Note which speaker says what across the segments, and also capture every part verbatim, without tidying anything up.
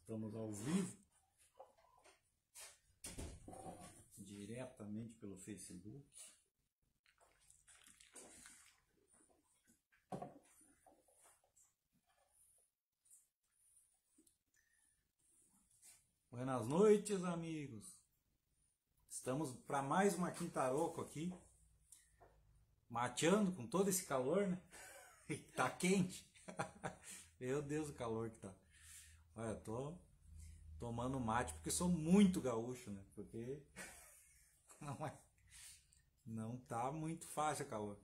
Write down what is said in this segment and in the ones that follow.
Speaker 1: Estamos ao vivo, diretamente pelo Facebook. Buenas noites, amigos. Estamos para mais uma Quintaroco aqui, mateando com todo esse calor, né? Tá quente. Meu Deus, o calor que tá. Olha, eu tô tomando mate porque sou muito gaúcho, né? Porque não é, não tá muito fácil o calor.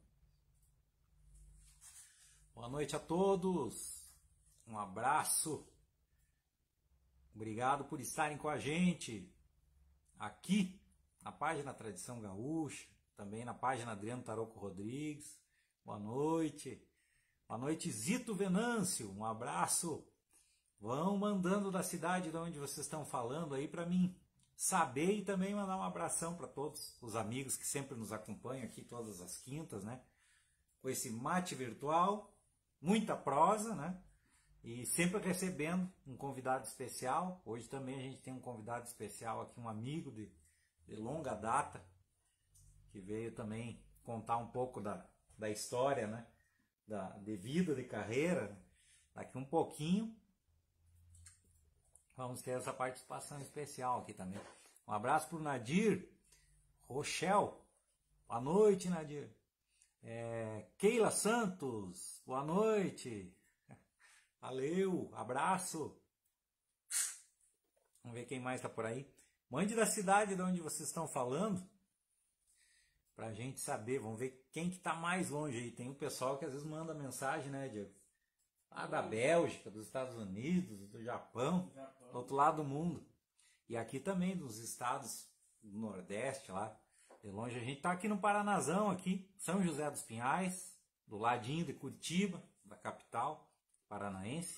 Speaker 1: Boa noite a todos. Um abraço. Obrigado por estarem com a gente aqui na página Tradição Gaúcha, também na página Adriano Taroco Rodrigues. Boa noite. Boa noite, Zito Venâncio. Um abraço. Vão mandando da cidade de onde vocês estão falando aí para mim saber, e também mandar um abração para todos os amigos que sempre nos acompanham aqui todas as quintas, né? Com esse mate virtual, muita prosa, né? E sempre recebendo um convidado especial. Hoje também a gente tem um convidado especial aqui, um amigo de, de longa data, que veio também contar um pouco da, da história, né? Da, de vida, de carreira. Daqui um pouquinho vamos ter essa participação especial aqui também. Um abraço para o Nadir Rochel. Boa noite, Nadir. É, Keila Santos. Boa noite. Valeu, abraço. Vamos ver quem mais está por aí. Mande da cidade de onde vocês estão falando, para a gente saber. Vamos ver quem que está mais longe aí. Tem o pessoal que às vezes manda mensagem, né, Diego? Lá da Bélgica, dos Estados Unidos, do Japão, Japão, do outro lado do mundo. E aqui também dos estados do Nordeste, lá de longe. A gente está aqui no Paranazão, aqui, São José dos Pinhais, do ladinho de Curitiba, da capital paranaense.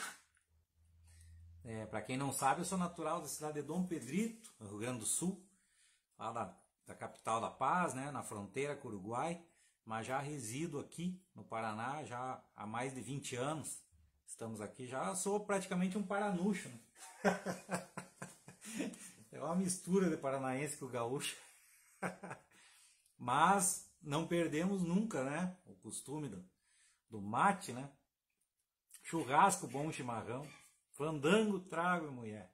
Speaker 1: É, para quem não sabe, eu sou natural da cidade de Dom Pedrito, no Rio Grande do Sul, lá da, da capital da Paz, né, na fronteira com o Uruguai. Mas já resido aqui no Paraná já há mais de vinte anos. Estamos aqui, já sou praticamente um paranucho, né? É uma mistura de paranaense com gaúcho. Mas não perdemos nunca, né? O costume do, do mate, né? Churrasco, bom chimarrão. Fandango, trago e mulher.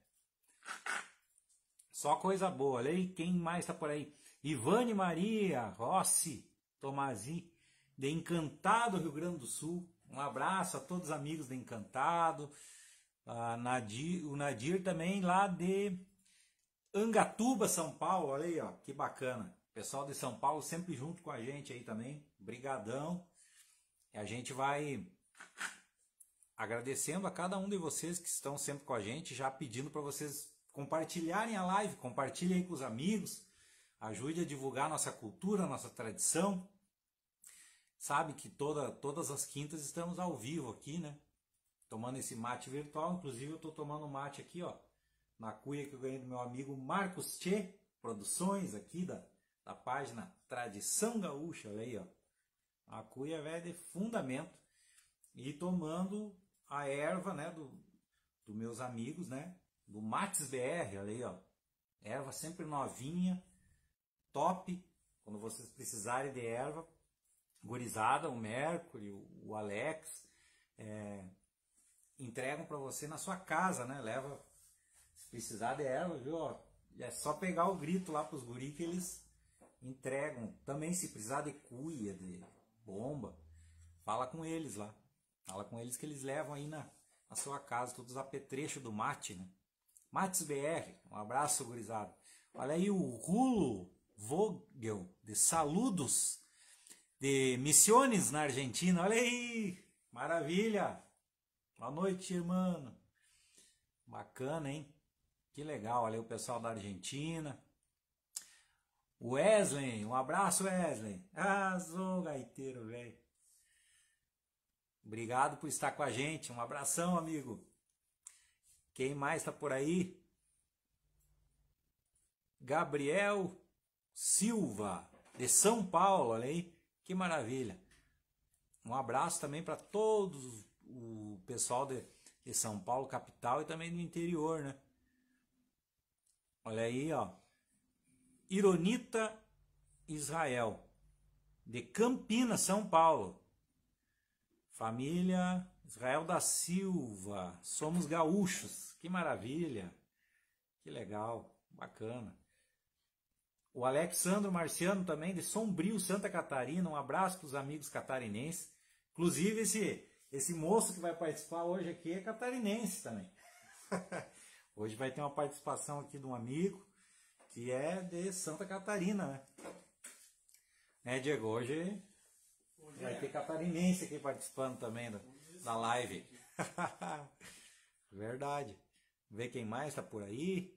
Speaker 1: Só coisa boa. Olha aí, quem mais está por aí? Ivane Maria Rossi Tomazi, de Encantado, Rio Grande do Sul. Um abraço a todos os amigos de Encantado. A Nadir, o Nadir também lá de Angatuba, São Paulo. Olha aí, ó, que bacana. Pessoal de São Paulo sempre junto com a gente aí também. Brigadão. E a gente vai agradecendo a cada um de vocês que estão sempre com a gente, já pedindo para vocês compartilharem a live, compartilhem aí com os amigos. Ajude a divulgar nossa cultura, nossa tradição. Sabe que toda, todas as quintas estamos ao vivo aqui, né? Tomando esse mate virtual. Inclusive eu estou tomando mate aqui, ó, na cuia que eu ganhei do meu amigo Marcos Tchê Produções, aqui da, da página Tradição Gaúcha. Olha aí, ó. A cuia velha de fundamento. E tomando a erva, né, do, do meus amigos, né? Do Mates B R, olha aí, ó. Erva sempre novinha. Top, quando vocês precisarem de erva, gurizada, o Mercury, o Alex, é, entregam para você na sua casa, né? Leva, se precisar de erva, viu? Ó, é só pegar o grito lá para os guri que eles entregam. Também se precisar de cuia, de bomba, fala com eles lá. Fala com eles que eles levam aí na, na sua casa, todos os apetrechos do mate, né? Mates B R, um abraço, gurizada. Olha aí o Rulo Vogel, de Saludos, de Misiones, na Argentina. Olha aí, maravilha. Boa noite, irmão. Bacana, hein? Que legal, olha aí o pessoal da Argentina. Wesley, um abraço, Wesley. Ah, sou gaiteiro, velho. Obrigado por estar com a gente. Um abração, amigo. Quem mais está por aí? Gabriel Silva, de São Paulo, olha aí, que maravilha. Um abraço também para todos o pessoal de, de São Paulo, capital, e também do interior, né? Olha aí, ó. Ironita Israel, de Campinas, São Paulo. Família Israel da Silva. Somos gaúchos. Que maravilha. Que legal. Bacana. O Alexandro Marciano também, de Sombrio, Santa Catarina. Um abraço para os amigos catarinenses. Inclusive, esse, esse moço que vai participar hoje aqui é catarinense também. Hoje vai ter uma participação aqui de um amigo que é de Santa Catarina, né? Né, Diego? Hoje, hoje vai é. ter catarinense aqui participando também da, da live. Verdade. Ver quem mais está por aí.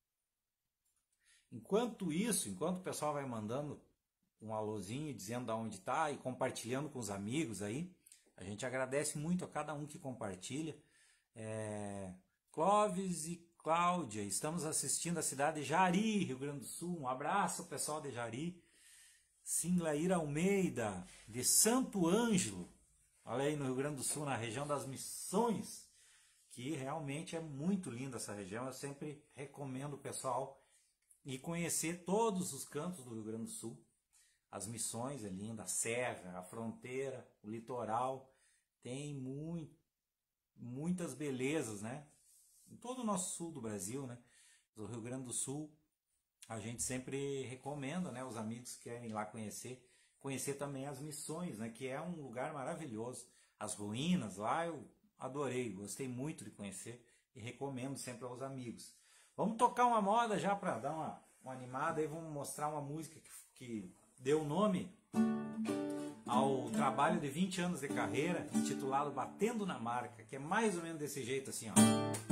Speaker 1: Enquanto isso, enquanto o pessoal vai mandando um alôzinho, dizendo de onde está e compartilhando com os amigos aí, a gente agradece muito a cada um que compartilha. É... Clóvis e Cláudia, estamos assistindo a cidade de Jari, Rio Grande do Sul. Um abraço, pessoal de Jari. Singlaíra Almeida, de Santo Ângelo, olha aí no Rio Grande do Sul, na região das Missões, que realmente é muito linda essa região. Eu sempre recomendo o pessoal ir conhecer todos os cantos do Rio Grande do Sul. As Missões é linda, a Serra, a fronteira, o litoral, tem muito, muitas belezas, né? Em todo o nosso sul do Brasil, né? Do Rio Grande do Sul, a gente sempre recomenda, né? Os amigos que querem ir lá conhecer, conhecer também as Missões, né? Que é um lugar maravilhoso. As ruínas lá eu adorei, gostei muito de conhecer e recomendo sempre aos amigos. Vamos tocar uma moda já para dar uma, uma animada e vamos mostrar uma música que, que deu nome ao trabalho de vinte anos de carreira, intitulado Batendo na Marca, que é mais ou menos desse jeito assim, ó.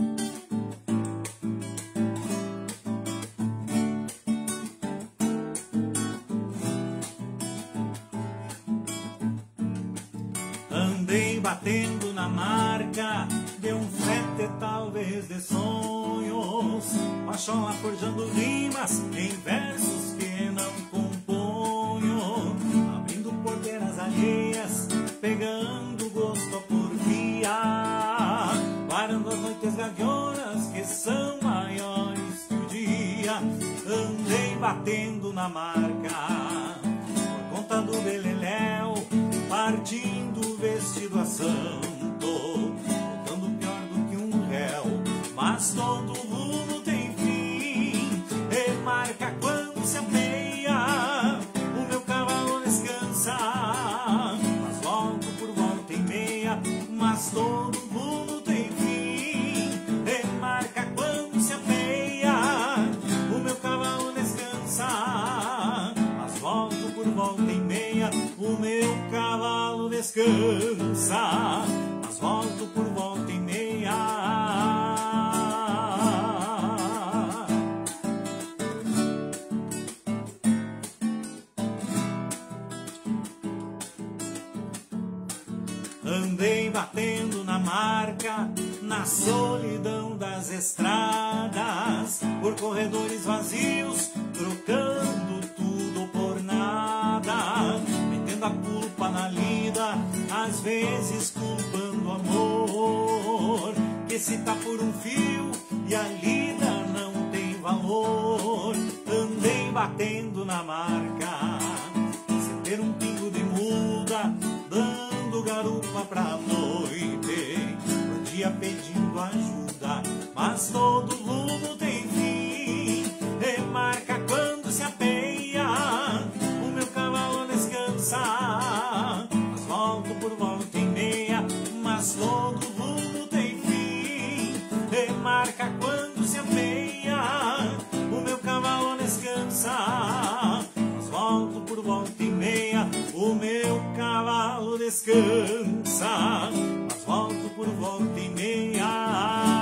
Speaker 1: Andei batendo na marca de um frete talvez de sonhos, paixão forjando rimas em versos que não componho, abrindo porteiras alheias, pegando gosto por via, parando as noites gavionas que são maiores que o dia. Andei batendo na marca por conta do beleléu, partindo vestido a santo, voltando pior do que um réu, mas todo rumo tem fim, e marca quando se apeia, o meu cavalo descansa, mas volto por volta e meia, mas todo rumo tem fim, e marca quando se apeia, o meu cavalo descansa, mas volto por volta e meia, o meu cavalo descansa, mas volto por volta e meia. Andei batendo na marca, na solidão das estradas, por corredores vazios, trocando tudo por nada, metendo a culpa na lida, às vezes culpando o amor, que se tá por um fio e a lida não tem valor. Andei batendo na marca, sem ter um pingo de muda, dando garupa pra noite, um dia pedindo ajuda, mas todo rumo tem fim, e marca quando se apeia, o meu cavalo descansa, mas volto por volta e meia, mas todo rumo tem fim, e marca quando se apeia, o meu cavalo descansa, mas volto por volta e meia, o meu cavalo descansa, mas volto por volta e meia.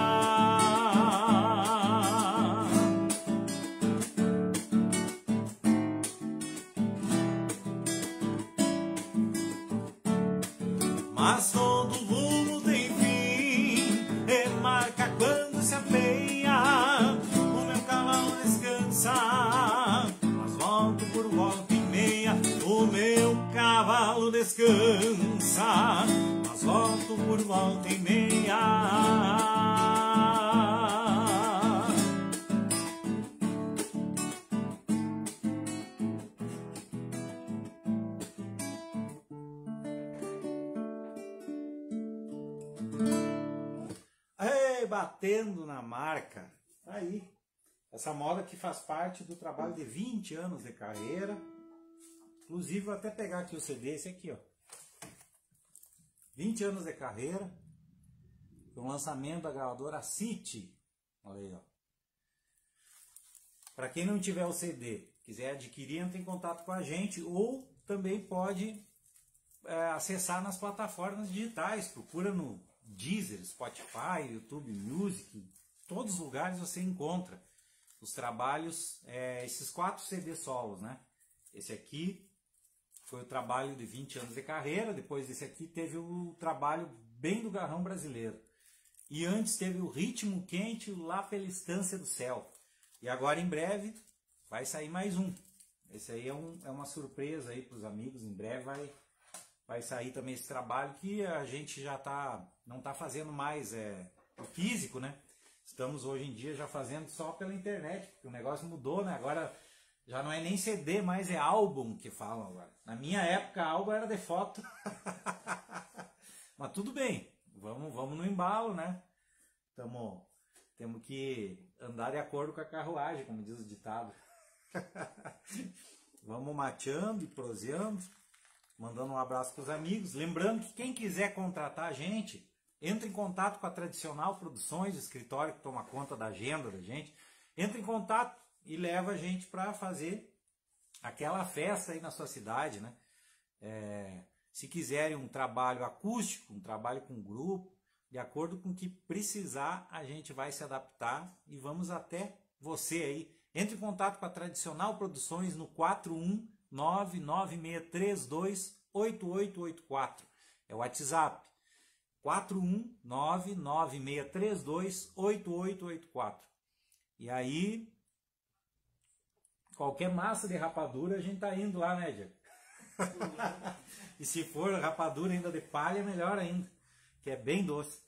Speaker 1: Mas todo rumo tem fim, e marca quando se apeia, o meu cavalo descansa, mas volto por volta e meia, o meu cavalo descansa, mas volto por volta e meia. Ei, batendo na marca. Aí, essa moda que faz parte do trabalho de vinte anos de carreira. Inclusive, vou até pegar aqui o C D, esse aqui, ó. vinte anos de carreira. Um lançamento da gravadora City. Olha aí, ó. Para quem não tiver o C D, quiser adquirir, entra em contato com a gente. Ou também pode é, acessar nas plataformas digitais. Procura no Deezer, Spotify, YouTube Music. Todos os lugares você encontra os trabalhos, é, esses quatro C D solos, né? Esse aqui foi o trabalho de vinte anos de carreira, depois desse aqui teve o trabalho bem do garrão brasileiro. E antes teve o Ritmo Quente, o Lá pela Estância do Céu. E agora em breve vai sair mais um. Esse aí é, um, é uma surpresa aí para os amigos, em breve vai, vai sair também esse trabalho que a gente já tá, não está fazendo mais é, o físico, né? Estamos hoje em dia já fazendo só pela internet, porque o negócio mudou, né? Agora já não é nem C D, mas é álbum que falam agora. Na minha época, álbum era de foto. Mas tudo bem, vamos, vamos no embalo, né? Tamo, temos que andar de acordo com a carruagem, como diz o ditado. Vamos mateando e proseando, mandando um abraço para os amigos. Lembrando que quem quiser contratar a gente, entre em contato com a Tradicional Produções, o escritório que toma conta da agenda da gente. Entre em contato e leva a gente para fazer aquela festa aí na sua cidade, né? É, se quiserem um trabalho acústico, um trabalho com grupo, de acordo com o que precisar, a gente vai se adaptar e vamos até você aí. Entre em contato com a Tradicional Produções no quatro um nove nove seis três dois oito oito oito quatro. É o WhatsApp. quatro um nove nove seis três dois oito oito oito quatro. E aí, qualquer massa de rapadura a gente tá indo lá, né, Diego? E se for rapadura ainda de palha, melhor ainda, que é bem doce.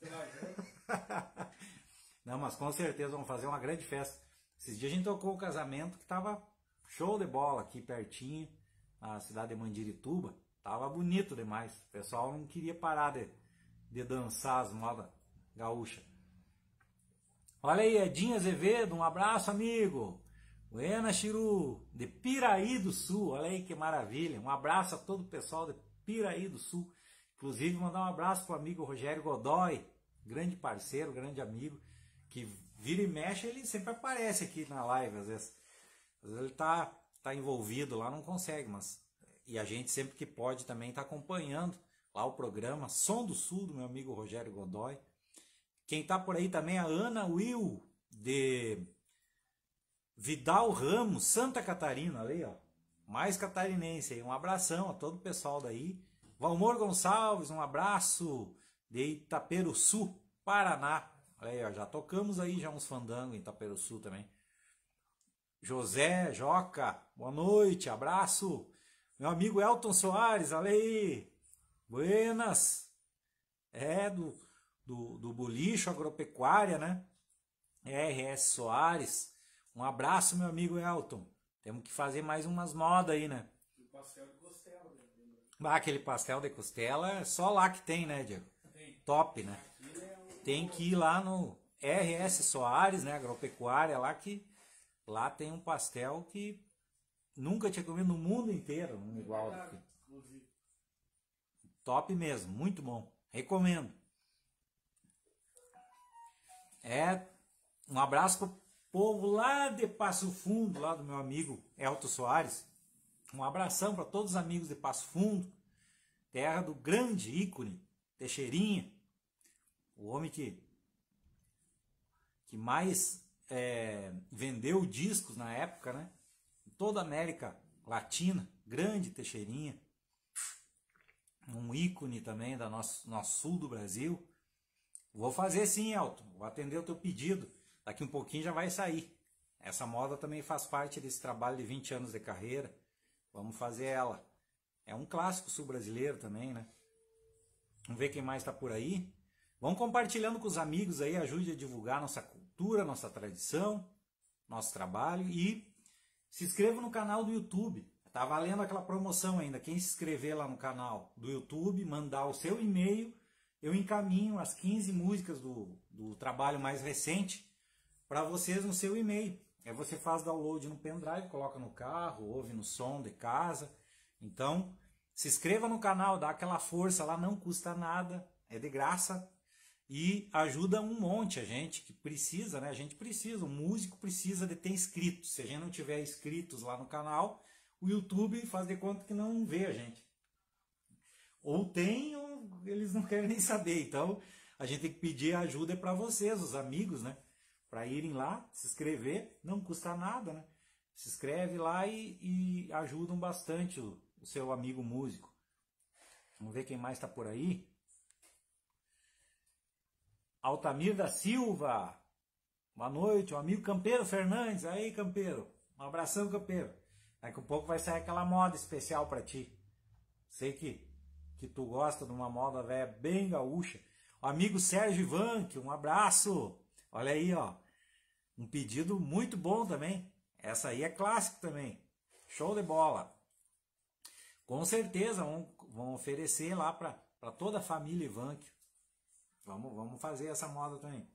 Speaker 1: Não, mas com certeza vamos fazer uma grande festa. Esses dias a gente tocou o casamento que tava show de bola aqui pertinho, na cidade de Mandirituba. Tava bonito demais. O pessoal não queria parar de, de dançar as modas gaúchas. Olha aí, Edinho Azevedo, um abraço, amigo. Buena Chiru, de Piraí do Sul, olha aí que maravilha. Um abraço a todo o pessoal de Piraí do Sul. Inclusive, mandar um abraço para o amigo Rogério Godoy, grande parceiro, grande amigo, que vira e mexe, ele sempre aparece aqui na live, às vezes. Às vezes ele tá, tá envolvido lá, não consegue, mas... E a gente sempre que pode também está acompanhando lá o programa Som do Sul, do meu amigo Rogério Godoy. Quem está por aí também é a Ana Will, de Vidal Ramos, Santa Catarina, ali, ó. Mais catarinense aí. Um abração a todo o pessoal daí. Valmor Gonçalves, um abraço de Itaperuçu, Paraná. Olha aí, ó, já tocamos aí já uns fandangos em Itaperuçu também. José, Joca, boa noite, abraço. Meu amigo Elton Soares, olha aí. Buenas. É, do, do, do Bolicho Agropecuária, né? R S Soares. Um abraço, meu amigo Elton. Temos que fazer mais umas modas aí, né?
Speaker 2: O pastel de costela. Né?
Speaker 1: Ah, aquele pastel de costela é só lá que tem, né, Diego?
Speaker 2: Tem.
Speaker 1: Top, né?
Speaker 2: É um...
Speaker 1: Tem que ir lá no R S Soares, né? Agropecuária, lá que lá tem um pastel que nunca tinha comido no mundo inteiro, um igual.
Speaker 2: Verdade,
Speaker 1: Aqui.
Speaker 2: inclusive.
Speaker 1: Top mesmo, muito bom. Recomendo. É, um abraço pro povo lá de Passo Fundo, lá do meu amigo Elton Soares. Um abração para todos os amigos de Passo Fundo, terra do grande ícone Teixeirinha, o homem que, que mais é, vendeu discos na época, né? Em toda a América Latina, grande Teixeirinha. Um ícone também do nosso, nosso sul do Brasil. Vou fazer sim, Elton. Vou atender o teu pedido. Daqui um pouquinho já vai sair. Essa moda também faz parte desse trabalho de vinte anos de carreira. Vamos fazer ela. É um clássico sul brasileiro também, né? Vamos ver quem mais está por aí. Vamos compartilhando com os amigos aí, ajude a divulgar nossa cultura, nossa tradição, nosso trabalho. E se inscreva no canal do YouTube. Tá valendo aquela promoção ainda. Quem se inscrever lá no canal do YouTube, mandar o seu e-mail, eu encaminho as quinze músicas do, do trabalho mais recente para vocês no seu e-mail. Aí você faz download no pendrive, coloca no carro, ouve no som de casa. Então, se inscreva no canal, dá aquela força lá, não custa nada, é de graça. E ajuda um monte a gente que precisa, né? A gente precisa, o músico precisa de ter inscritos. Se a gente não tiver inscritos lá no canal, o YouTube faz de conta que não vê a gente. Ou tem, ou eles não querem nem saber. Então, a gente tem que pedir ajuda para vocês, os amigos, né? Para irem lá, se inscrever, não custa nada, né? Se inscreve lá e, e ajudam bastante o, o seu amigo músico. Vamos ver quem mais está por aí. Altamir da Silva. Boa noite, o amigo Campeiro Fernandes. Aí, Campeiro. Um abração, Campeiro. Daqui a pouco vai sair aquela moda especial para ti. Sei que, que tu gosta de uma moda velha bem gaúcha. O amigo Sérgio Ivanque, um abraço. Olha aí, ó. Um pedido muito bom também. Essa aí é clássico também. Show de bola. Com certeza vão, vão oferecer lá para toda a família Ivanque. Vamos, vamos fazer essa moda também.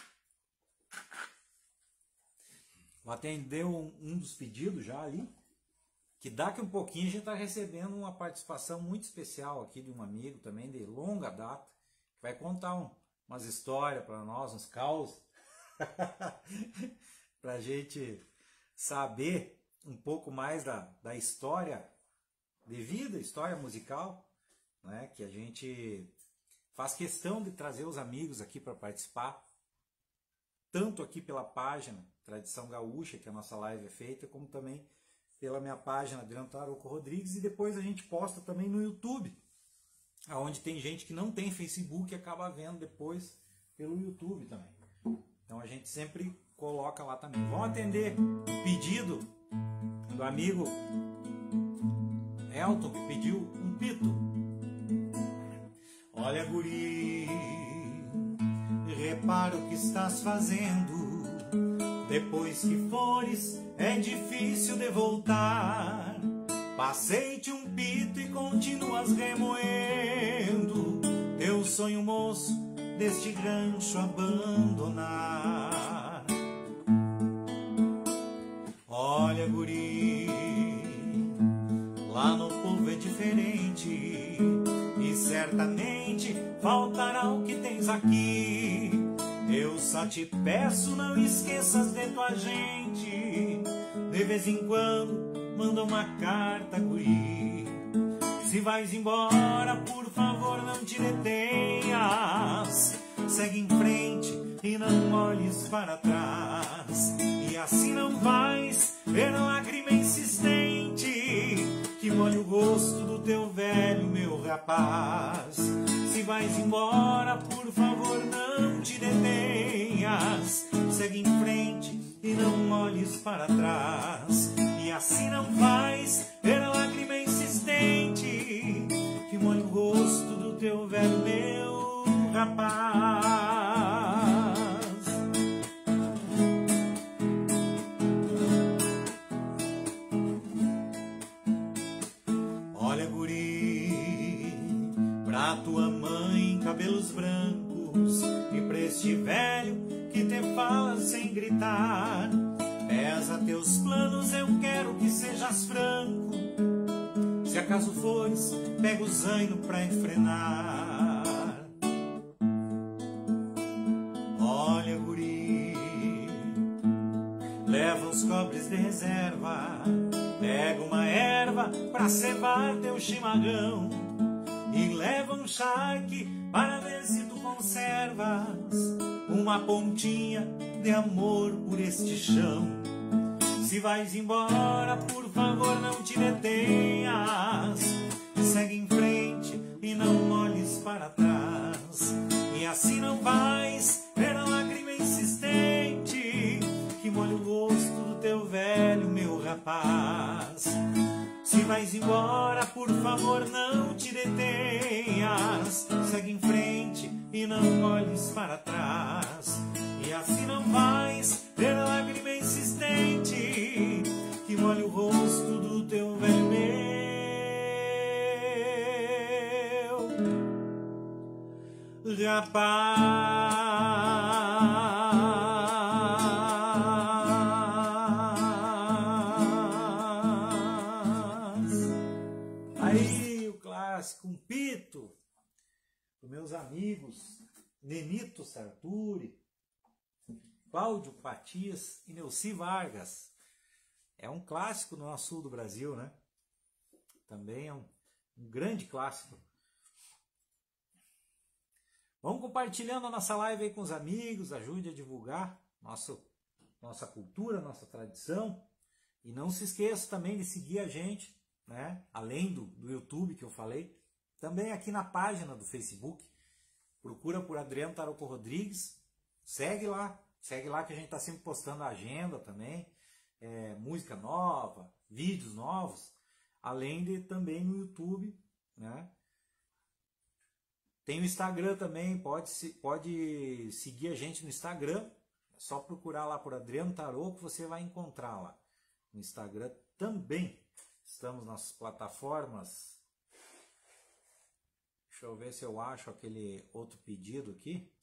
Speaker 1: Vou atender um, um dos pedidos já ali. Que daqui um pouquinho a gente está recebendo uma participação muito especial aqui de um amigo também de longa data. Que vai contar um, umas histórias para nós, uns causos. Para a gente saber um pouco mais da, da história de vida, história musical, né? Que a gente faz questão de trazer os amigos aqui para participar, tanto aqui pela página Tradição Gaúcha, que a nossa live é feita, como também pela minha página Adriano Tarouco Rodrigues, e depois a gente posta também no YouTube, onde tem gente que não tem Facebook e acaba vendo depois pelo YouTube também. Então a gente sempre coloca lá também. Vamos atender o pedido do amigo Elton, que pediu um pito. Olha, guri, repara o que estás fazendo. Depois que fores, é difícil de voltar. Passei-te um pito e continuas remoendo teu sonho, moço, deste rancho abandonar. Olha, guri, lá no povo é diferente, e certamente faltará o que tens aqui. Eu só te peço, não esqueças de tua gente. De vez em quando manda uma carta, guri. Se vais embora, por favor, não te detenhas. Segue em frente e não olhes para trás. E assim não vais ver lágrima insistente que molhe o gosto do teu velho, meu rapaz. Se vais embora, por favor, não te detenhas. Segue em frente e não olhes para trás. E assim não vais ver lágrima insistente que molhe o rosto do teu velho, meu rapaz. Olha, guri, pra tua mãe cabelos brancos, e pra este velho que te fala sem gritar, pesa teus planos, eu quero que sejas franco. Se acaso fores, pega o zaino pra enfrenar. Olha, guri, leva os cobres de reserva, pega uma erva pra cevar teu chimarrão, e leva um charque para ver se tu conservas uma pontinha de amor por este chão. Se vais embora, por favor, não te detenhas. Segue em frente e não olhes para trás. E assim não vais ver a lágrima insistente que molha o rosto do teu velho, meu rapaz. Se vais embora, por favor, não te detenhas. segue em frente e não olhes para trás. E assim não vais ver a lágrima insistente que molha o rosto do teu velho meu rapaz. Aí o clássico, um pito dos meus amigos Nenito Sarturi, Cláudio Patias e Neuci Vargas. É um clássico no nosso sul do Brasil, né? Também é um, um grande clássico. Vamos compartilhando a nossa live aí com os amigos, ajude a divulgar nosso, nossa cultura, nossa tradição. E não se esqueça também de seguir a gente, né? Além do, do YouTube que eu falei, também aqui na página do Facebook. Procura por Adriano Tarouco Rodrigues, segue lá, segue lá que a gente está sempre postando a agenda também, é, música nova, vídeos novos, além de também no YouTube, né? Tem o Instagram também, pode, pode seguir a gente no Instagram, é só procurar lá por Adriano Tarouco que você vai encontrar lá. No Instagram também, estamos nas plataformas. Deixa eu ver se eu acho aquele outro pedido aqui.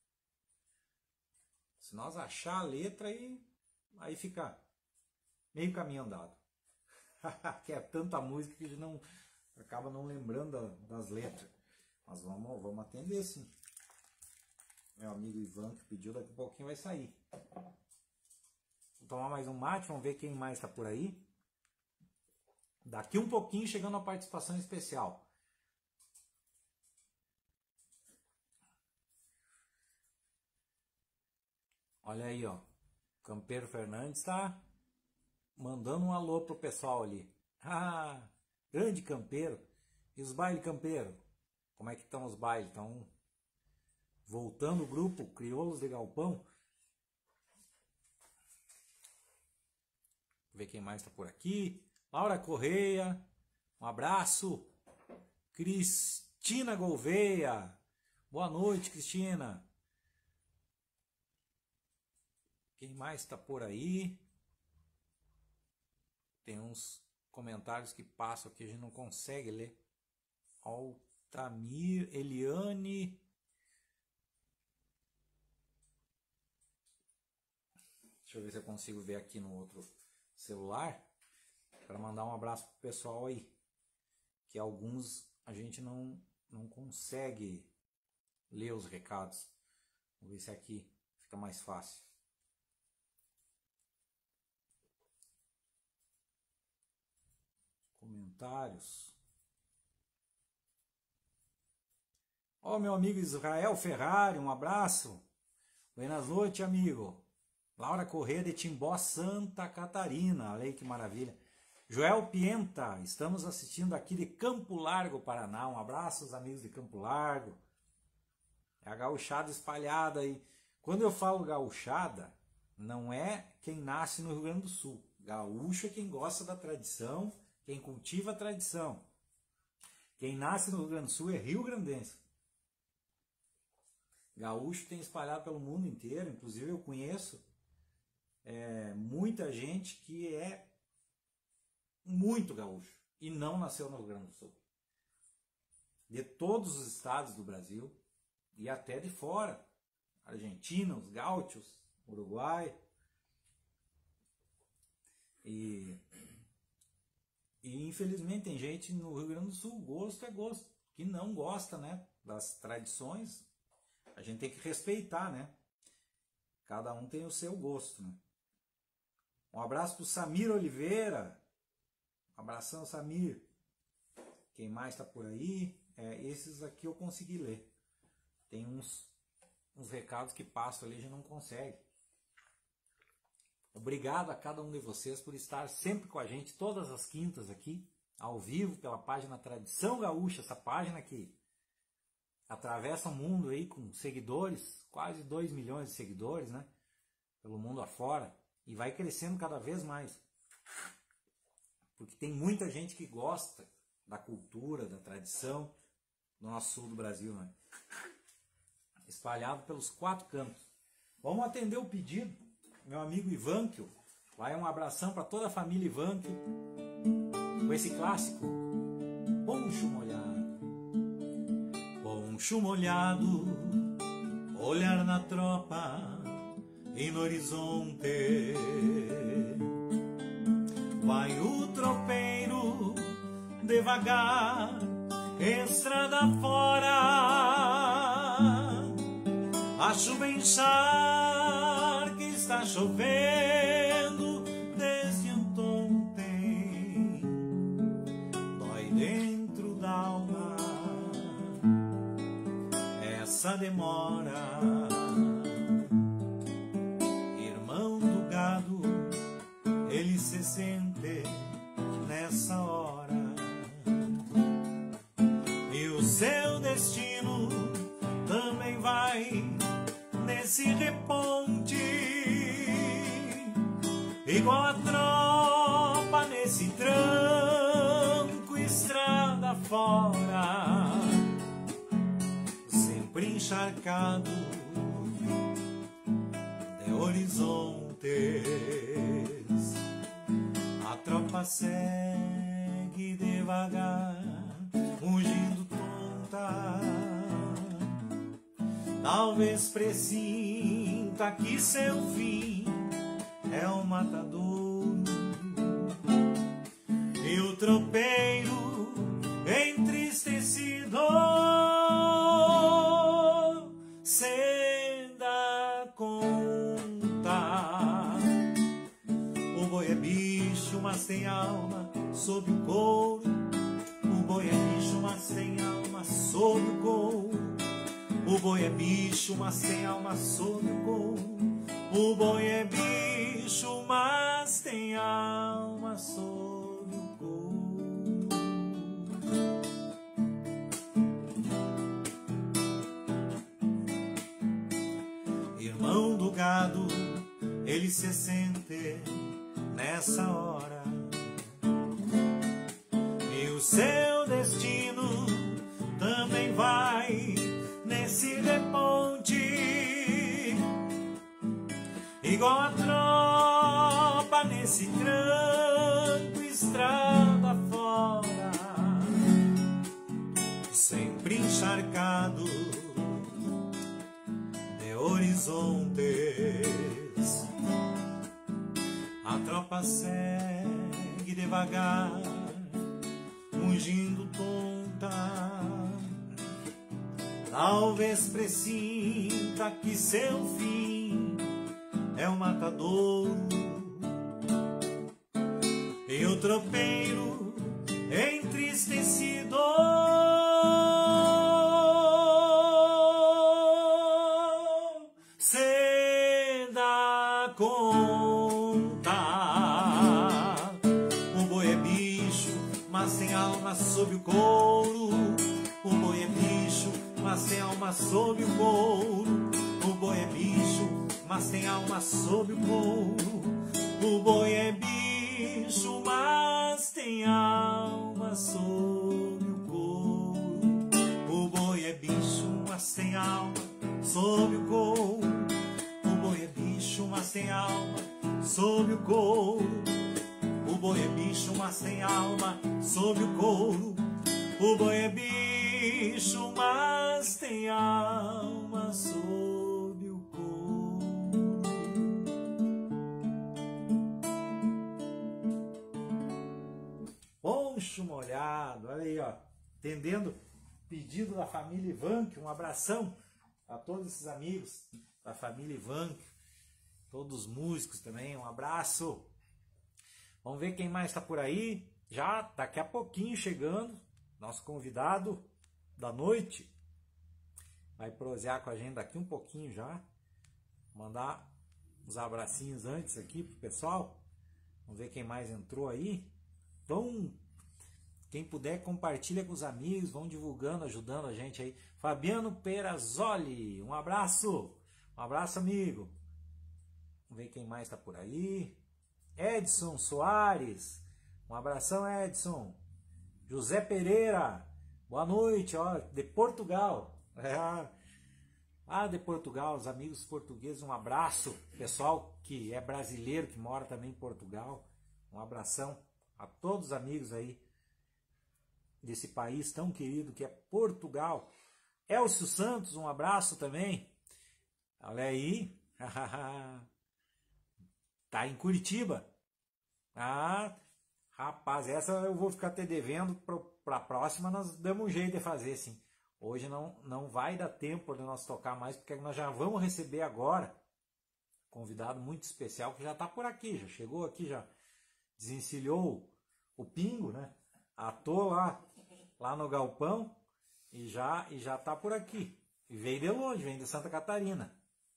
Speaker 1: Se nós achar a letra, aí, aí fica meio caminho andado. Que é tanta música que a gente não, acaba não lembrando das letras. Mas vamos, vamos atender sim. Meu amigo Ivan que pediu, daqui a pouquinho vai sair. Vou tomar mais um mate, vamos ver quem mais está por aí. Daqui um pouquinho chegando a participação especial. Olha aí, ó. Campeiro Fernandes está mandando um alô pro pessoal ali. Ah, grande campeiro. E os bailes campeiro? Como é que estão os bailes? Estão voltando o grupo Crioulos de Galpão? Vou ver quem mais está por aqui. Laura Correia, um abraço. Cristina Gouveia, boa noite, Cristina. Quem mais está por aí? Tem uns comentários que passam que a gente não consegue ler. Altamir, Eliane. Deixa eu ver se eu consigo ver aqui no outro celular. Para mandar um abraço pro pessoal aí. Que alguns a gente não, não consegue ler os recados. Vamos ver se aqui fica mais fácil. Comentários. Ó, oh, meu amigo Israel Ferrari, um abraço. Buenas noites, amigo. Laura Corrêa de Timbó, Santa Catarina. Olha aí que maravilha. Joel Pienta, estamos assistindo aqui de Campo Largo, Paraná. Um abraço aos amigos de Campo Largo. É a gauchada espalhada aí. Quando eu falo gauchada, não é quem nasce no Rio Grande do Sul. Gaúcho é quem gosta da tradição, quem cultiva a tradição. Quem nasce no Rio Grande do Sul é rio-grandense. Gaúcho tem espalhado pelo mundo inteiro, inclusive eu conheço é, muita gente que é muito gaúcho e não nasceu no Rio Grande do Sul. De todos os estados do Brasil e até de fora. Argentina, os gaúchos, Uruguai. E, e infelizmente tem gente no Rio Grande do Sul, gosto é gosto, que não gosta, né, das tradições. A gente tem que respeitar, né? Cada um tem o seu gosto, né? Um abraço pro Samir Oliveira. Um abração, Samir. Quem mais tá por aí? É, esses aqui eu consegui ler. Tem uns, uns recados que passam ali e a gente não consegue. Obrigado a cada um de vocês por estar sempre com a gente, todas as quintas aqui, ao vivo, pela página Tradição Gaúcha, essa página que atravessa o mundo aí com seguidores, quase dois milhões de seguidores, né? Pelo mundo afora, e vai crescendo cada vez mais. Porque tem muita gente que gosta da cultura, da tradição do nosso sul do Brasil, né? espalhado pelos quatro cantos. Vamos atender o pedido, meu amigo Ivanquio. Vai um abração para toda a família Ivanquio, com esse clássico, Poncho Molhado. Poncho molhado, olhar na tropa e no horizonte. Vai o tropeiro devagar, estrada fora. A chuva encharca, está chovendo desde ontem. Dói dentro da alma essa demora. Irmão do gado, ele se sente nessa hora. E o seu destino também vai nesse reponte, igual a tropa nesse tranco, estrada fora, sempre encharcado de horizontes. A tropa segue devagar, mugindo tonta. Talvez pressinta que seu fim é o matadouro. E o tropeiro entristecido se dá conta. O boi é bicho, mas tem alma sob o couro. O boi é bicho, mas tem alma sob o couro. O boi é bicho, mas tem alma sob o couro. O boi é bicho, mas tem alma sob o couro. Irmão do gado, ele se sente nessa hora. E o seu destino também vai nesse reponte, igual a tropa nesse tranco, estrada fora, sempre encharcado de horizontes. A tropa segue devagar, mugindo tonta. Talvez pressinta que seu fim é o matadouro. E o tropeiro entristecido se dá conta. O boi é bicho, mas tem alma sob o couro. O boi é bicho, mas tem alma sob o couro. O boi é bicho, mas tem alma sob o couro. O boi é bicho, mas tem alma sob o couro. O boi é bicho, mas tem alma sob o couro. O boi é bicho, mas tem alma sob o couro. O boi é bicho, mas tem alma sob o couro. O boi é bicho, mas tem alma sob o couro. Poncho molhado, olha aí, ó, atendendo pedido da família Ivanquio. Um abração a todos esses amigos da família Ivanquio, todos os músicos também, um abraço. Vamos ver quem mais está por aí. Já daqui a pouquinho chegando nosso convidado da noite, vai prosear com a gente daqui um pouquinho já. Mandar uns abracinhos antes aqui pro pessoal. Vamos ver quem mais entrou aí. Então, quem puder, compartilha com os amigos, vão divulgando, ajudando a gente aí. Fabiano Perazzoli, um abraço. Um abraço, amigo. Vamos ver quem mais está por aí. Edson Soares, um abração, Edson. José Pereira, boa noite, ó, de Portugal. É. Ah, de Portugal, os amigos portugueses, um abraço. Pessoal que é brasileiro, que mora também em Portugal, um abração a todos os amigos aí desse país tão querido que é Portugal. Elcio Santos, um abraço também. Olha aí. Tá em Curitiba. Ah, rapaz, essa eu vou ficar te devendo. Para a próxima nós damos um jeito de fazer, sim. Hoje não, não vai dar tempo de nós tocar mais, porque nós já vamos receber agora um convidado muito especial que já está por aqui, já chegou aqui, já desencilhou o pingo, né? Atou lá, lá no galpão e já e já está por aqui. E veio de longe, vem de Santa Catarina.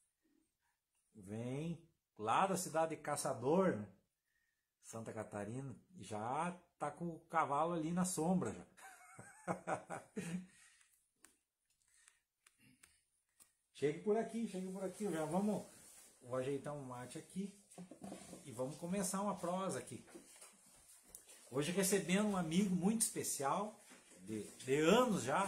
Speaker 1: Vem lá da cidade de Caçador, né? Santa Catarina, já está com o cavalo ali na sombra já. Chegue por aqui, chegue por aqui. Já vamos, vou ajeitar um mate aqui e vamos começar uma prosa aqui. Hoje recebendo um amigo muito especial, de, de anos já,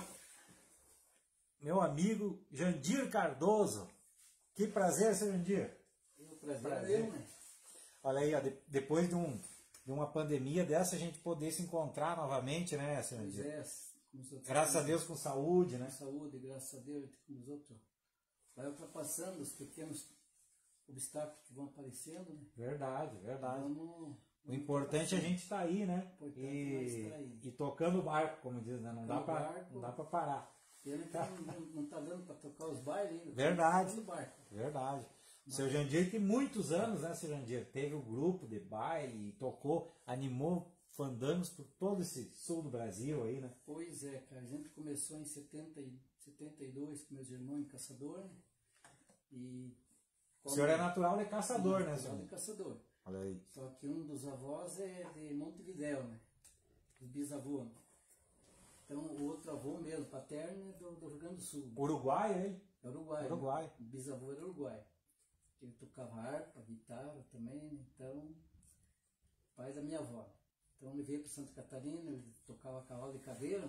Speaker 1: meu amigo Jandir Cardoso. Que prazer, seu Jandir.
Speaker 2: O prazer, prazer. É meu, né?
Speaker 1: Olha aí, ó, de, depois de, um, de uma pandemia dessa, a gente poder se encontrar novamente, né, seu Jandir?
Speaker 2: Pois é,
Speaker 1: graças a Deus com saúde, né?
Speaker 2: Com saúde, graças a Deus, com os outros. Vai ultrapassando os pequenos obstáculos que vão aparecendo, né?
Speaker 1: Verdade, verdade.
Speaker 2: Vamos,
Speaker 1: o importante é a gente estar tá aí, né?
Speaker 2: E,
Speaker 1: tá aí. E tocando o barco, como diz, né? Não dá para não dá para parar.
Speaker 2: Ele tá, não, não tá dando para tocar os bailes ainda.
Speaker 1: Verdade.
Speaker 2: Tá barco.
Speaker 1: Verdade. Mas... Seu Jandir tem muitos anos, né, seu Jandir? Teve o um grupo de baile, tocou, animou fandangos por todo esse sul do Brasil aí, né?
Speaker 2: Pois é, cara. A gente começou em setenta e dois com meus irmãos em Caçador, né? E...
Speaker 1: O senhor é natural de Caçador,
Speaker 2: Sim,
Speaker 1: né,
Speaker 2: senhor?
Speaker 1: senhor?
Speaker 2: de Caçador.
Speaker 1: Olha aí.
Speaker 2: Só que um dos avós é de Montevidéu, né? Os bisavôs. Então, o outro avô mesmo, paterno, é do, do Rio Grande do Sul.
Speaker 1: Uruguai, hein?
Speaker 2: É Uruguai.
Speaker 1: Uruguai.
Speaker 2: Né? O bisavô era Uruguai. Ele tocava harpa, guitarra também, né? Então, pai da minha avó. Então, ele veio para Santa Catarina, ele tocava cavalo de caveira,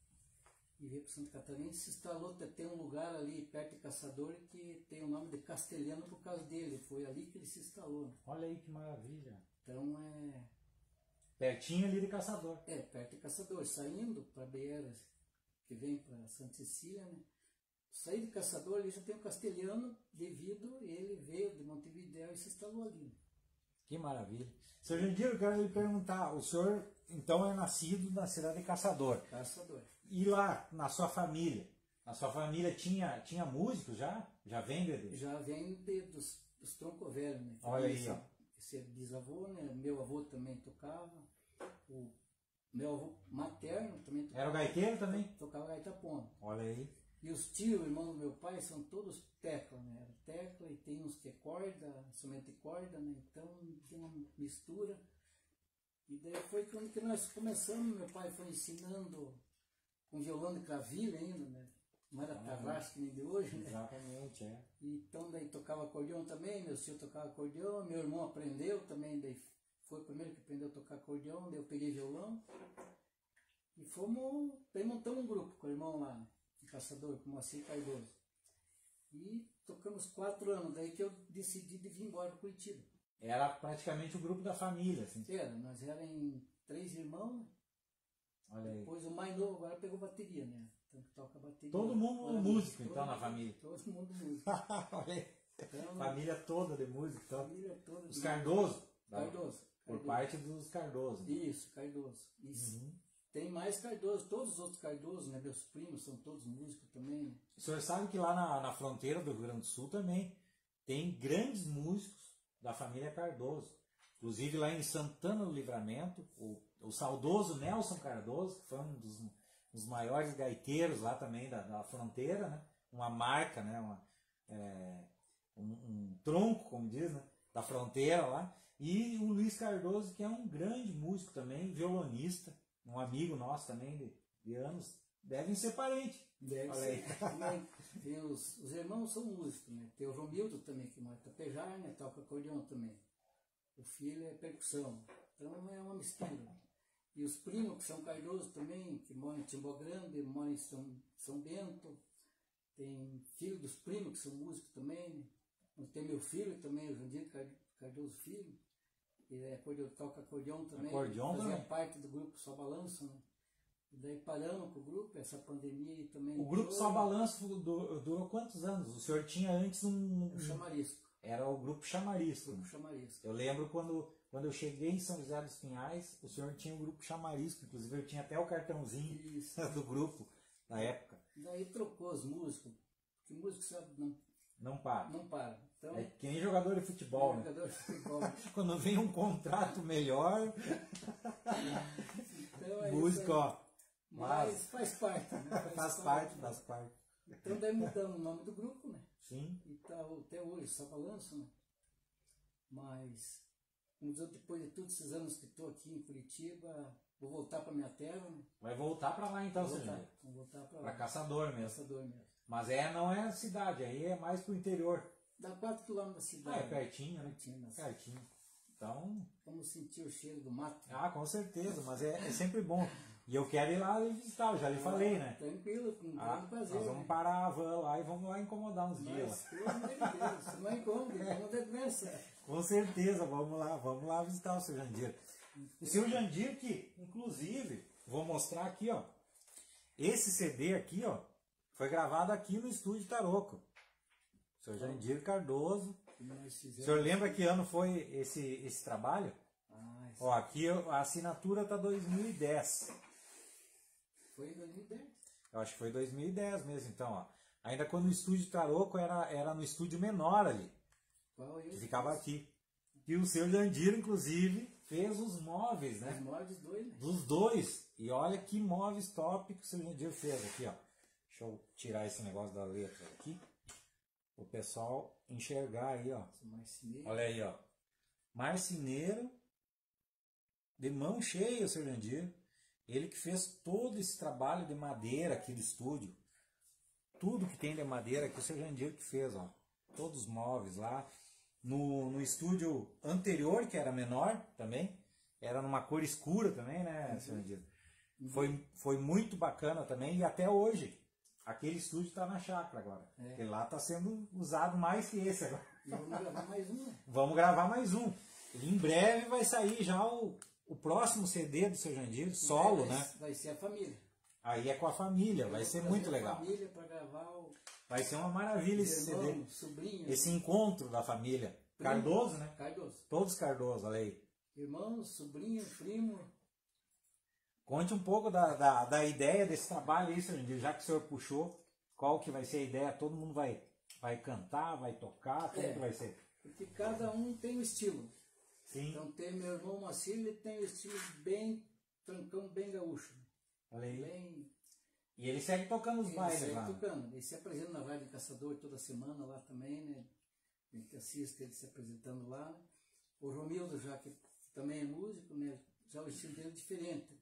Speaker 2: e veio para Santa Catarina e se instalou. Tem um lugar ali perto de Caçador que tem o nome de Castelhano por causa dele. Foi ali que ele se instalou.
Speaker 1: Olha aí que maravilha.
Speaker 2: Então, é...
Speaker 1: pertinho ali de Caçador.
Speaker 2: É, perto de Caçador. Saindo para Beiras, que vem para Santa Cecília, né? Saí de Caçador, ali já tem o Castelhano, devido ele veio de Montevidéu e se instalou ali.
Speaker 1: Que maravilha. Seu Jandir, eu quero lhe perguntar, o senhor então é nascido na cidade de Caçador.
Speaker 2: Caçador.
Speaker 1: E lá, na sua família? Na sua família tinha, tinha músicos já? Já vem, Bebê?
Speaker 2: Já vem de, dos, dos troncos velhos, né?
Speaker 1: Olha aí,
Speaker 2: esse,
Speaker 1: ó.
Speaker 2: Esse bisavô, né? Meu avô também tocava. O meu avô materno também tocava.
Speaker 1: Era o gaiteiro também?
Speaker 2: Tocava gaita ponta.
Speaker 1: Olha aí.
Speaker 2: E os tios, irmãos do meu pai, são todos tecla, né? Era tecla e tem uns que é corda, somente corda, né? Então tem uma mistura. E daí foi quando que nós começamos, meu pai foi ensinando com violão de cravilha ainda, né? Não era tarraxa que nem de hoje, né?
Speaker 1: Exatamente, é.
Speaker 2: Então daí tocava acordeão também, meu tio tocava acordeão, meu irmão aprendeu também, daí foi o primeiro que aprendeu a tocar acordeão, daí eu peguei violão. E fomos, daí montamos um grupo com o irmão lá, né? Caçador, com o Moacir Cardoso. E tocamos quatro anos, daí que eu decidi de vir embora para Curitiba.
Speaker 1: Era praticamente o grupo da família, assim.
Speaker 2: Era, nós éramos três irmãos.
Speaker 1: Olha aí.
Speaker 2: Depois o mais novo agora pegou bateria, né? Então toca bateria.
Speaker 1: Todo mundo
Speaker 2: agora,
Speaker 1: músico,
Speaker 2: todo
Speaker 1: então,
Speaker 2: mundo,
Speaker 1: na família.
Speaker 2: Todo mundo músico.
Speaker 1: Olha aí.
Speaker 2: Então,
Speaker 1: família toda de música, então.
Speaker 2: Família toda.
Speaker 1: Os Cardoso?
Speaker 2: Cardoso.
Speaker 1: Por
Speaker 2: Cardoso.
Speaker 1: parte dos Cardoso. Né?
Speaker 2: Isso, Cardoso. Isso.
Speaker 1: Uhum.
Speaker 2: Tem mais Cardoso, todos os outros Cardoso, né? Meus primos são todos músicos também. Né?
Speaker 1: O senhor sabe que lá na, na fronteira do Rio Grande do Sul também tem grandes músicos da família Cardoso. Inclusive lá em Santana do Livramento, o, o saudoso Nelson Cardoso, que foi um dos, dos maiores gaiteiros lá também da, da fronteira, né? Uma marca, né? Uma, é, um, um tronco, como diz, né? Da fronteira lá. E o Luiz Cardoso, que é um grande músico também, violonista, um amigo nosso também de, de anos, devem ser parentes.
Speaker 2: Deve
Speaker 1: Olha
Speaker 2: ser.
Speaker 1: aí.
Speaker 2: Tem os, os irmãos são músicos, né? Tem o Romildo também, que mora em Tapejar, né? Toca acordeão também. O filho é percussão. Então é uma mistura. E os primos, que são Cardoso também, que moram em Timbó Grande, moram em São, São Bento. tem filho dos primos que são músicos também, né? Tem meu filho também, o Jandir Cardoso Filho, que é acordeon, toca acordeão também,
Speaker 1: acordeão
Speaker 2: fazia
Speaker 1: também.
Speaker 2: parte do grupo Só Balanço, né? E daí paramos com o grupo, essa pandemia aí também.
Speaker 1: O grupo
Speaker 2: entrou,
Speaker 1: Só Balanço durou, durou quantos anos? O senhor tinha antes um...
Speaker 2: O Chamarisco.
Speaker 1: Era o grupo Chamarisco.
Speaker 2: O grupo Chamarisco.
Speaker 1: Eu lembro quando, quando eu cheguei em São José dos Pinhais, o senhor tinha o grupo Chamarisco, inclusive eu tinha até o cartãozinho
Speaker 2: Isso.
Speaker 1: do grupo na época.
Speaker 2: Daí trocou os músicos, porque músico sabe, não,
Speaker 1: Não para.
Speaker 2: não para. Então,
Speaker 1: É que nem jogador de futebol, né?
Speaker 2: jogador de futebol.
Speaker 1: Quando vem um contrato melhor,
Speaker 2: Então, é
Speaker 1: músico,
Speaker 2: isso aí.
Speaker 1: ó.
Speaker 2: Mas
Speaker 1: Mas
Speaker 2: faz parte, né? Faz,
Speaker 1: faz parte, faz parte.
Speaker 2: Então daí mudamos o nome do grupo, né?
Speaker 1: Sim.
Speaker 2: E tá até hoje, Só Balanço, né? Mas, como dizer, depois de todos esses anos que estou aqui em Curitiba, vou voltar para minha terra, né?
Speaker 1: Vai voltar pra lá então,
Speaker 2: Vou
Speaker 1: seu
Speaker 2: voltar,
Speaker 1: Jandir.
Speaker 2: vou voltar para
Speaker 1: Pra
Speaker 2: lá.
Speaker 1: Caçador mesmo.
Speaker 2: Caçador mesmo.
Speaker 1: Mas é, não é cidade, aí é mais pro interior.
Speaker 2: Dá quatro quilômetros da
Speaker 1: Ah,
Speaker 2: cidade.
Speaker 1: é pertinho, né?
Speaker 2: Pertinho, né?
Speaker 1: Pertinho. Então,
Speaker 2: Vamos sentir o cheiro do mato.
Speaker 1: ah, com certeza, mas é, é sempre bom. E eu quero ir lá visitar, eu já lhe falei, né?
Speaker 2: Tranquilo, com grande
Speaker 1: Ah,
Speaker 2: prazer.
Speaker 1: nós vamos
Speaker 2: né?
Speaker 1: parar a van lá e vamos lá incomodar uns dias.
Speaker 2: Mas,
Speaker 1: Lá.
Speaker 2: pelo amor de Deus, você não encontra, vamos ter doença.
Speaker 1: Com certeza, vamos lá, vamos lá visitar o seu Jandir. O seu Jandir que, inclusive, vou mostrar aqui, ó. Esse C D aqui, ó, foi gravado aqui no estúdio Taroco. O seu Jandir Cardoso.
Speaker 2: Nós
Speaker 1: O
Speaker 2: fizemos.
Speaker 1: senhor lembra que ano foi esse, esse trabalho?
Speaker 2: Ah, isso
Speaker 1: Ó, aqui a assinatura tá dois mil e dez.
Speaker 2: foi em dois mil e dez.
Speaker 1: Eu acho que foi dois mil e dez mesmo, então, ó. Ainda quando o estúdio Taroco era, era no estúdio menor ali,
Speaker 2: Qual é
Speaker 1: que
Speaker 2: esse?
Speaker 1: ficava aqui. E o seu Jandir, inclusive, fez os móveis,
Speaker 2: Os
Speaker 1: né?
Speaker 2: moldes dois, né?
Speaker 1: Dos dois. E olha que móveis top que o seu Jandir fez aqui, ó. Deixa eu tirar esse negócio da letra aqui. O pessoal enxergar aí, ó.
Speaker 2: Esse marceneiro.
Speaker 1: Olha aí, ó. Marceneiro, de mão cheia, o seu Jandir. Ele que fez todo esse trabalho de madeira aqui do estúdio. Tudo que tem de madeira aqui, o seu Jandir que fez, ó. Todos os móveis lá. No, no estúdio anterior, que era menor também, era numa cor escura também, né, seu Jandir? Foi, foi muito bacana também, e até hoje, aquele estúdio está na chácara agora.
Speaker 2: É.
Speaker 1: Porque lá está sendo usado mais que esse agora.
Speaker 2: E vamos gravar mais um, né?
Speaker 1: Vamos gravar mais um. E em breve vai sair já o, o próximo C D do seu Jandir, solo,
Speaker 2: vai,
Speaker 1: né?
Speaker 2: Vai ser a família.
Speaker 1: Aí é com a família, vai
Speaker 2: Eu
Speaker 1: ser
Speaker 2: vou
Speaker 1: muito
Speaker 2: trazer
Speaker 1: legal.
Speaker 2: A família para gravar o
Speaker 1: Vai ser uma maravilha esse C D.
Speaker 2: irmão, sobrinho,
Speaker 1: Esse encontro da família.
Speaker 2: primo.
Speaker 1: Cardoso, né?
Speaker 2: Cardoso.
Speaker 1: Todos Cardoso, olha aí.
Speaker 2: Irmão, sobrinho, primo.
Speaker 1: Conte um pouco da, da, da ideia desse trabalho aí, seu Jandir, já que o senhor puxou, qual que vai ser a ideia? Todo mundo vai, vai cantar, vai tocar, como
Speaker 2: É.
Speaker 1: que vai ser?
Speaker 2: Porque cada um tem um estilo.
Speaker 1: Sim,
Speaker 2: Então tem meu irmão Macir, ele tem o estilo bem trancão, bem gaúcho.
Speaker 1: olha aí.
Speaker 2: Bem.
Speaker 1: E ele segue tocando os
Speaker 2: Ele
Speaker 1: bailes
Speaker 2: segue
Speaker 1: lá.
Speaker 2: tocando. Ele se apresenta na Rádio Caçador toda semana lá também, né? A gente assiste ele se apresentando lá. Né? O Romildo, já que também é músico, né? Já o estilo dele é diferente.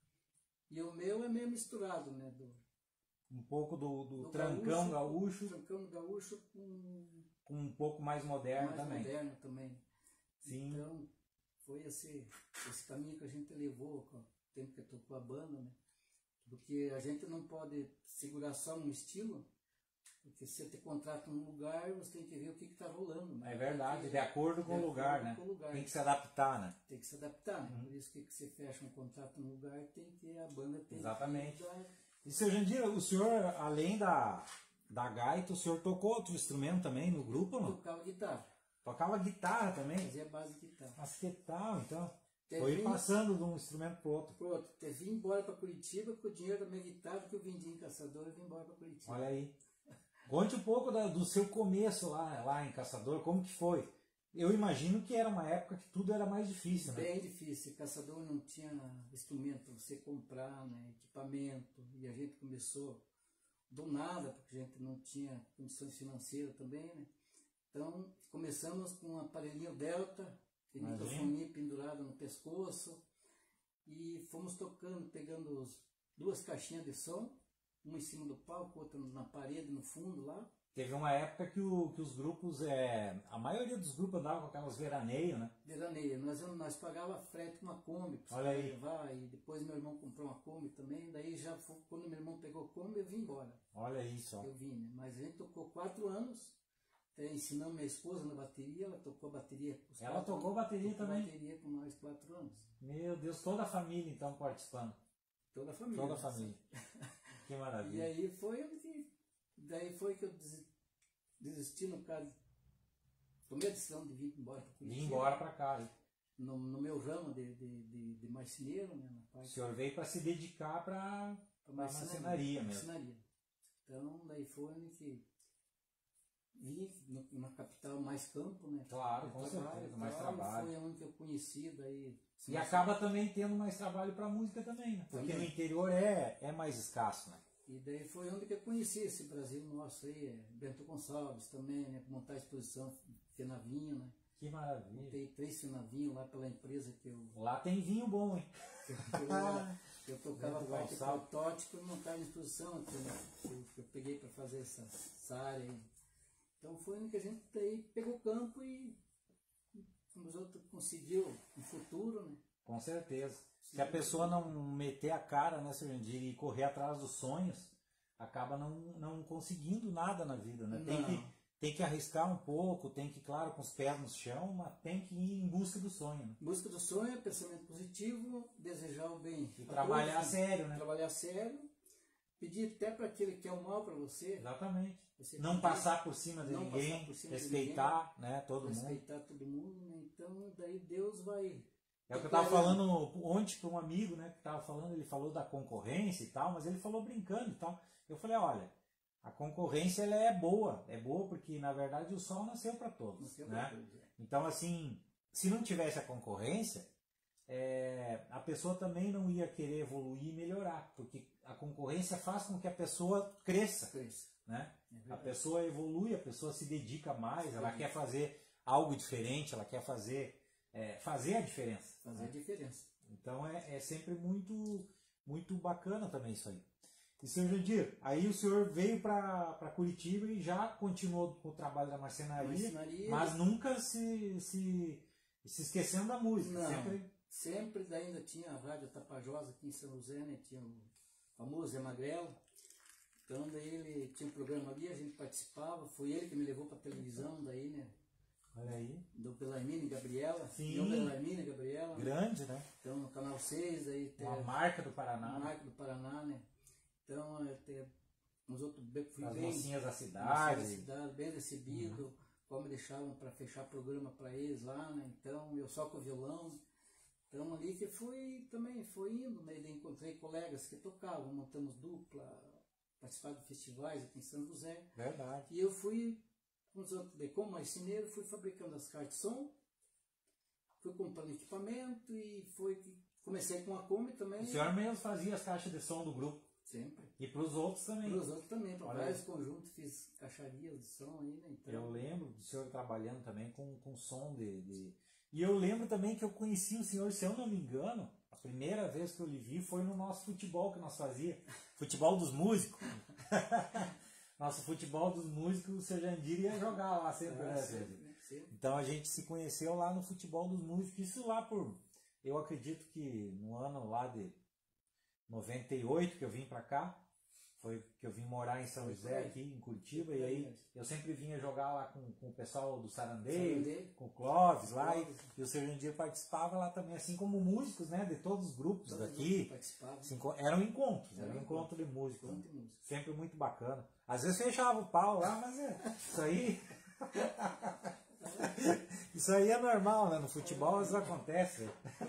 Speaker 2: E o meu é meio misturado, né? Do,
Speaker 1: Um pouco do, do,
Speaker 2: do
Speaker 1: trancão gaúcho,
Speaker 2: Trancão gaúcho com
Speaker 1: com um pouco mais moderno
Speaker 2: mais
Speaker 1: também.
Speaker 2: moderno também.
Speaker 1: Sim.
Speaker 2: Então, foi esse, esse caminho que a gente levou com o tempo que tocou a banda, né? Porque a gente não pode segurar só um estilo, porque se você te contrata num lugar, você tem que ver o que está rolando. Né?
Speaker 1: É verdade,
Speaker 2: Tem que-
Speaker 1: de acordo com
Speaker 2: de
Speaker 1: o lugar,
Speaker 2: acordo
Speaker 1: né?
Speaker 2: com o lugar.
Speaker 1: Tem que se adaptar, né?
Speaker 2: Tem que se adaptar, né?
Speaker 1: Uhum.
Speaker 2: Por isso que que você fecha um contrato num lugar, tem que a banda tem
Speaker 1: Exatamente.
Speaker 2: que dar-
Speaker 1: E seu Jandir, o senhor, além da, da gaita, o senhor tocou outro instrumento também no grupo, não?
Speaker 2: tocava guitarra,
Speaker 1: Tocava guitarra também?
Speaker 2: fazia base de guitarra.
Speaker 1: Mas que tal, então?
Speaker 2: Teve
Speaker 1: Foi
Speaker 2: um-
Speaker 1: passando de um instrumento pro outro.
Speaker 2: Pronto, eu vim embora para Curitiba com o dinheiro da minha guitarra que eu vendi em Caçador e vim embora para Curitiba.
Speaker 1: Olha aí. Conte um pouco da- do seu começo lá, lá em Caçador, como que foi? Eu imagino que era uma época que tudo era mais difícil, né?
Speaker 2: Bem difícil. Caçador não tinha instrumento para você comprar, né, equipamento. E a gente começou do nada, porque a gente não tinha condições financeiras também, né? Então, começamos com um aparelhinho Delta, que
Speaker 1: Imagina.
Speaker 2: microfone pendurado no pescoço. E fomos tocando, pegando os, duas caixinhas de som, uma em cima do palco, outra na parede, no fundo lá.
Speaker 1: Teve uma época que, o, que os grupos, é, a maioria dos grupos andava com aquelas veraneios, né?
Speaker 2: Veraneio. Nós, nós pagava frete com uma Kombi para
Speaker 1: Olha aí.
Speaker 2: levar, e depois meu irmão comprou uma Kombi também, daí já foi, quando meu irmão pegou a Kombi, eu vim embora.
Speaker 1: Olha isso, ó.
Speaker 2: Eu vim, né? Mas a gente tocou quatro anos, até ensinamos minha esposa na bateria, ela tocou bateria. os
Speaker 1: Ela
Speaker 2: quatro
Speaker 1: tocou
Speaker 2: anos,
Speaker 1: bateria
Speaker 2: tocou
Speaker 1: também?
Speaker 2: bateria com nós quatro anos.
Speaker 1: Meu Deus, toda a família então participando.
Speaker 2: Toda a família.
Speaker 1: Toda a família. Que
Speaker 2: E
Speaker 1: maravilha.
Speaker 2: aí foi que, daí foi que eu des- desisti no caso, tomei a decisão de vir embora para
Speaker 1: Vim embora pra cá. hein?
Speaker 2: No, no meu ramo de, de, de, de marceneiro, né, na
Speaker 1: O
Speaker 2: parte
Speaker 1: senhor veio para se dedicar para
Speaker 2: da
Speaker 1: a marcenaria mesmo.
Speaker 2: marcenaria. Então, daí foi que vim no- na capital mais campo, né?
Speaker 1: Claro,
Speaker 2: de
Speaker 1: com
Speaker 2: trabalho
Speaker 1: certeza,
Speaker 2: e
Speaker 1: mais
Speaker 2: tal,
Speaker 1: trabalho.
Speaker 2: Foi onde que eu conheci, daí...
Speaker 1: E acaba também tendo mais trabalho para música também, né? Porque
Speaker 2: Também.
Speaker 1: no interior é, é mais escasso, né?
Speaker 2: E daí foi onde que eu conheci esse Brasil nosso aí, é, Bento Gonçalves também, né? Montar a exposição Fenavinho, né?
Speaker 1: Que maravilha.
Speaker 2: Montei três Fenavinho lá pela empresa que eu,
Speaker 1: Lá tem vinho bom, hein?
Speaker 2: que eu, que eu, eu tocava a
Speaker 1: Bento
Speaker 2: parte
Speaker 1: Gonçalves.
Speaker 2: protótipo e montava a exposição que eu, que eu- que eu peguei para fazer essa, essa área aí. Então foi onde que a gente daí pegou o campo e os outros conseguiu um futuro, né?
Speaker 1: Com certeza. Se a pessoa não meter a cara, né, seu Jandir, e correr atrás dos sonhos, acaba não, não conseguindo nada na vida, né? Tem
Speaker 2: Não.
Speaker 1: que, tem que arriscar um pouco, tem que, claro, com os pés no chão, mas tem que ir em busca do sonho, né?
Speaker 2: Busca do sonho, pensamento positivo, desejar o bem.
Speaker 1: E
Speaker 2: a
Speaker 1: trabalhar
Speaker 2: todos,
Speaker 1: sério, né?
Speaker 2: Trabalhar sério, pedir até para aquele que quer o mal para você.
Speaker 1: Exatamente.
Speaker 2: Você
Speaker 1: Não
Speaker 2: pedir,
Speaker 1: passar por cima de
Speaker 2: não
Speaker 1: ninguém,
Speaker 2: passar por cima de
Speaker 1: respeitar, né, todo mundo.
Speaker 2: respeitar todo mundo, né? Então daí Deus vai.
Speaker 1: É o que eu estava falando ontem para um amigo, né, que estava falando, ele falou da concorrência e tal, mas ele falou brincando e tal. Eu falei, olha, a concorrência ela é boa, é boa porque na verdade o sol nasceu para todos,
Speaker 2: Nasceu
Speaker 1: né?
Speaker 2: pra todos, é.
Speaker 1: Então assim, se não tivesse a concorrência, é, a pessoa também não ia querer evoluir e melhorar, porque a concorrência faz com que a pessoa cresça,
Speaker 2: Cresce.
Speaker 1: né?
Speaker 2: É
Speaker 1: A
Speaker 2: verdade.
Speaker 1: pessoa evolui, a pessoa se dedica mais, ela
Speaker 2: dedica.
Speaker 1: quer fazer algo diferente, ela quer fazer, é, fazer a diferença.
Speaker 2: Fazer
Speaker 1: né?
Speaker 2: a diferença.
Speaker 1: Então é, é sempre muito, muito bacana também isso aí. E senhor Jandir, aí o senhor veio para Curitiba e já continuou com o trabalho da marcenaria,
Speaker 2: Marcenaria.
Speaker 1: mas nunca se, se, se esquecendo da música.
Speaker 2: Não.
Speaker 1: Sempre,
Speaker 2: Sempre daí ainda tinha a Rádio Tapajosa aqui em São José, né? Tinha o famoso Zé Magrelo. Então daí ele tinha um programa ali, a gente participava, foi ele que me levou para televisão daí, né?
Speaker 1: olha aí,
Speaker 2: Do Belarmine e Gabriela.
Speaker 1: Sim.
Speaker 2: Eu, Belarmine e Gabriela.
Speaker 1: grande, né?
Speaker 2: Então no canal seis aí tem
Speaker 1: Uma marca do
Speaker 2: a
Speaker 1: Paraná, né?
Speaker 2: marca do Paraná, né? Então tem uns outros bem- fui
Speaker 1: As
Speaker 2: bem,
Speaker 1: mocinhas da
Speaker 2: na
Speaker 1: cidade.
Speaker 2: cidade, bem recebido, como deixavam para fechar programa para eles lá, né? Então eu só com o violão. Então ali que fui também, foi indo, né? Daí encontrei colegas que tocavam, montamos dupla, participar de festivais aqui em São José.
Speaker 1: Verdade.
Speaker 2: E eu fui, com os outros, daí, como marceneiro, fui fabricando as cartas de som, fui comprando equipamento e foi que comecei com a Kombi também.
Speaker 1: O senhor mesmo fazia as caixas de som do grupo.
Speaker 2: Sempre.
Speaker 1: E para os outros também.
Speaker 2: Para os outros também, para
Speaker 1: Olha
Speaker 2: vários
Speaker 1: aí.
Speaker 2: conjuntos, fiz caixarias de som aí, né? Então,
Speaker 1: Eu lembro do senhor trabalhando também com, com som de, de... E eu lembro também que eu conheci o senhor, se eu não me engano, a primeira vez que eu lhe vi foi no nosso futebol que nós fazia. Futebol dos músicos. Nosso futebol dos músicos, o senhor Jandir ia jogar lá sempre,
Speaker 2: ah,
Speaker 1: né?
Speaker 2: sempre, né? Sempre.
Speaker 1: Então a gente se conheceu lá no futebol dos músicos. Isso lá por... Eu acredito que no ano lá de noventa e oito que eu vim pra cá, foi que eu vim morar em São
Speaker 2: Foi
Speaker 1: José,
Speaker 2: por aí.
Speaker 1: aqui em Curitiba, e aí eu sempre vinha jogar lá com, com o pessoal do Sarandeio,
Speaker 2: Sarandeio.
Speaker 1: com o Clóvis lá, e,
Speaker 2: Clóvis.
Speaker 1: e o senhor Jandir participava lá também, assim como músicos, né, de todos os grupos
Speaker 2: Todo mundo
Speaker 1: daqui.
Speaker 2: participava.
Speaker 1: Se enco- Eram encontros,
Speaker 2: Era
Speaker 1: era um
Speaker 2: um
Speaker 1: encontro de músicos.
Speaker 2: Encontro de música.
Speaker 1: Sempre muito bacana. Às vezes fechava o pau lá, mas é, isso aí... Isso aí é normal, né? No futebol isso acontece.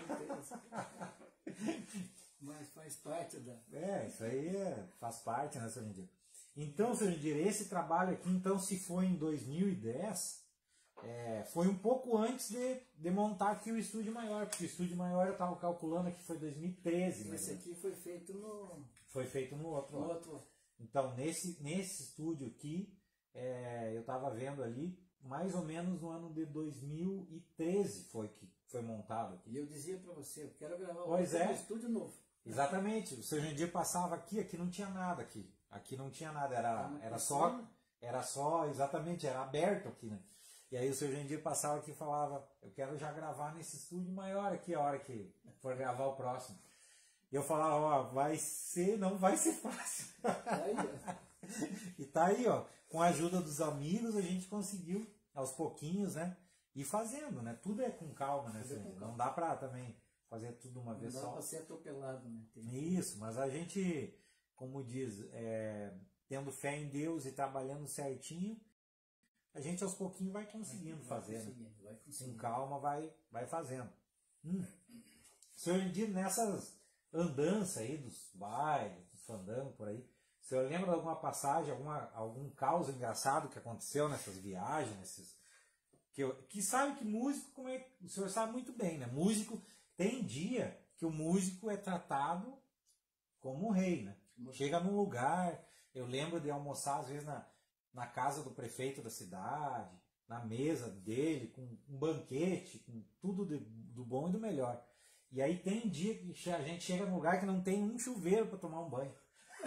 Speaker 2: Mas faz parte da...
Speaker 1: É, isso aí é- faz parte, né, seu Jandir? Então, seu Jandir, esse trabalho aqui, então, se foi em dois mil e dez, é, foi um pouco antes de, de montar aqui o estúdio maior, porque o estúdio maior eu estava calculando que foi dois mil e treze,
Speaker 2: Esse
Speaker 1: né?
Speaker 2: aqui foi feito no,
Speaker 1: Foi feito no outro
Speaker 2: no
Speaker 1: lado.
Speaker 2: outro...
Speaker 1: Então, nesse, nesse estúdio aqui, é, eu estava vendo ali, mais ou menos no ano de dois mil e treze foi que foi montado aqui.
Speaker 2: E eu dizia pra você, eu quero gravar
Speaker 1: Pois
Speaker 2: outro
Speaker 1: é.
Speaker 2: no estúdio novo.
Speaker 1: Exatamente, o seu Jandir passava aqui, aqui não tinha nada aqui. Aqui não tinha nada, era,
Speaker 2: Tava
Speaker 1: era só
Speaker 2: começando.
Speaker 1: era só, exatamente, era aberto aqui, né? E aí o seu Jandir passava aqui e falava, eu quero já gravar nesse estúdio maior aqui a hora que for gravar o próximo. E eu falava, ó, vai ser, não vai ser fácil.
Speaker 2: Aí, ó.
Speaker 1: E tá aí, ó, com a ajuda dos amigos a gente conseguiu, aos pouquinhos, né? Ir fazendo, né? Tudo é com calma, né, seu Jandir? Não dá pra também fazer tudo uma vez
Speaker 2: Não dá
Speaker 1: só.
Speaker 2: pra ser atropelado, né? Tem...
Speaker 1: Isso, mas a gente, como diz, é, tendo fé em Deus e trabalhando certinho, a gente aos pouquinhos vai conseguindo
Speaker 2: vai
Speaker 1: fazer,
Speaker 2: conseguindo,
Speaker 1: né?
Speaker 2: vai conseguindo.
Speaker 1: Com calma vai, vai fazendo. Hum. O senhor, nessas andanças aí dos bailes, dos fandangos por aí, o senhor lembra de alguma passagem, alguma, algum caos engraçado que aconteceu nessas viagens, nesses, que, eu, que sabe que músico, como é, o senhor sabe muito bem, né? Músico, tem dia que o músico é tratado como um rei, né? Chega num lugar, eu lembro de almoçar às vezes na, na casa do prefeito da cidade, na mesa dele, com um banquete, com tudo de, do bom e do melhor. E aí tem dia que a gente chega num lugar que não tem um chuveiro para tomar um banho.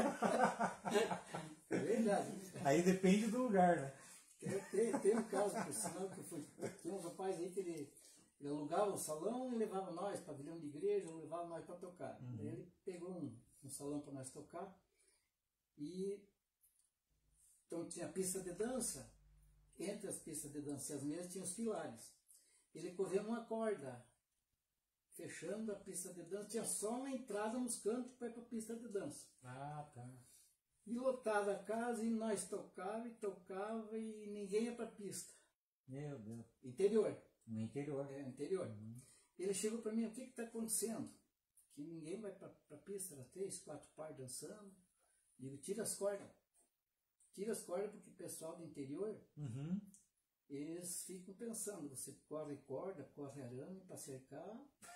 Speaker 2: É verdade.
Speaker 1: Aí depende do lugar, né?
Speaker 2: Tem, tem um caso, por sinal, que eu fui, tem um rapaz aí que ele, ele alugava o salão e levava nós, pavilhão de igreja, levava nós para tocar. Uhum. Daí ele pegou um, um salão para nós tocar e então tinha pista de dança, entre as pistas de dança e as mesas tinha os pilares. Ele correu uma corda, fechando a pista de dança, tinha só uma entrada nos cantos para ir para a pista de dança.
Speaker 1: Ah, tá.
Speaker 2: E lotava a casa e nós tocava e tocava e ninguém ia para a pista.
Speaker 1: Meu Deus.
Speaker 2: Interior.
Speaker 1: No interior.
Speaker 2: É, interior.
Speaker 1: Uhum.
Speaker 2: Ele chegou para mim, o que está acontecendo? Que ninguém vai para a pista, era três, quatro par dançando. Digo, tira as cordas. Tira as cordas porque o pessoal do interior,
Speaker 1: uhum.
Speaker 2: eles ficam pensando, você corre corda, corre arame para cercar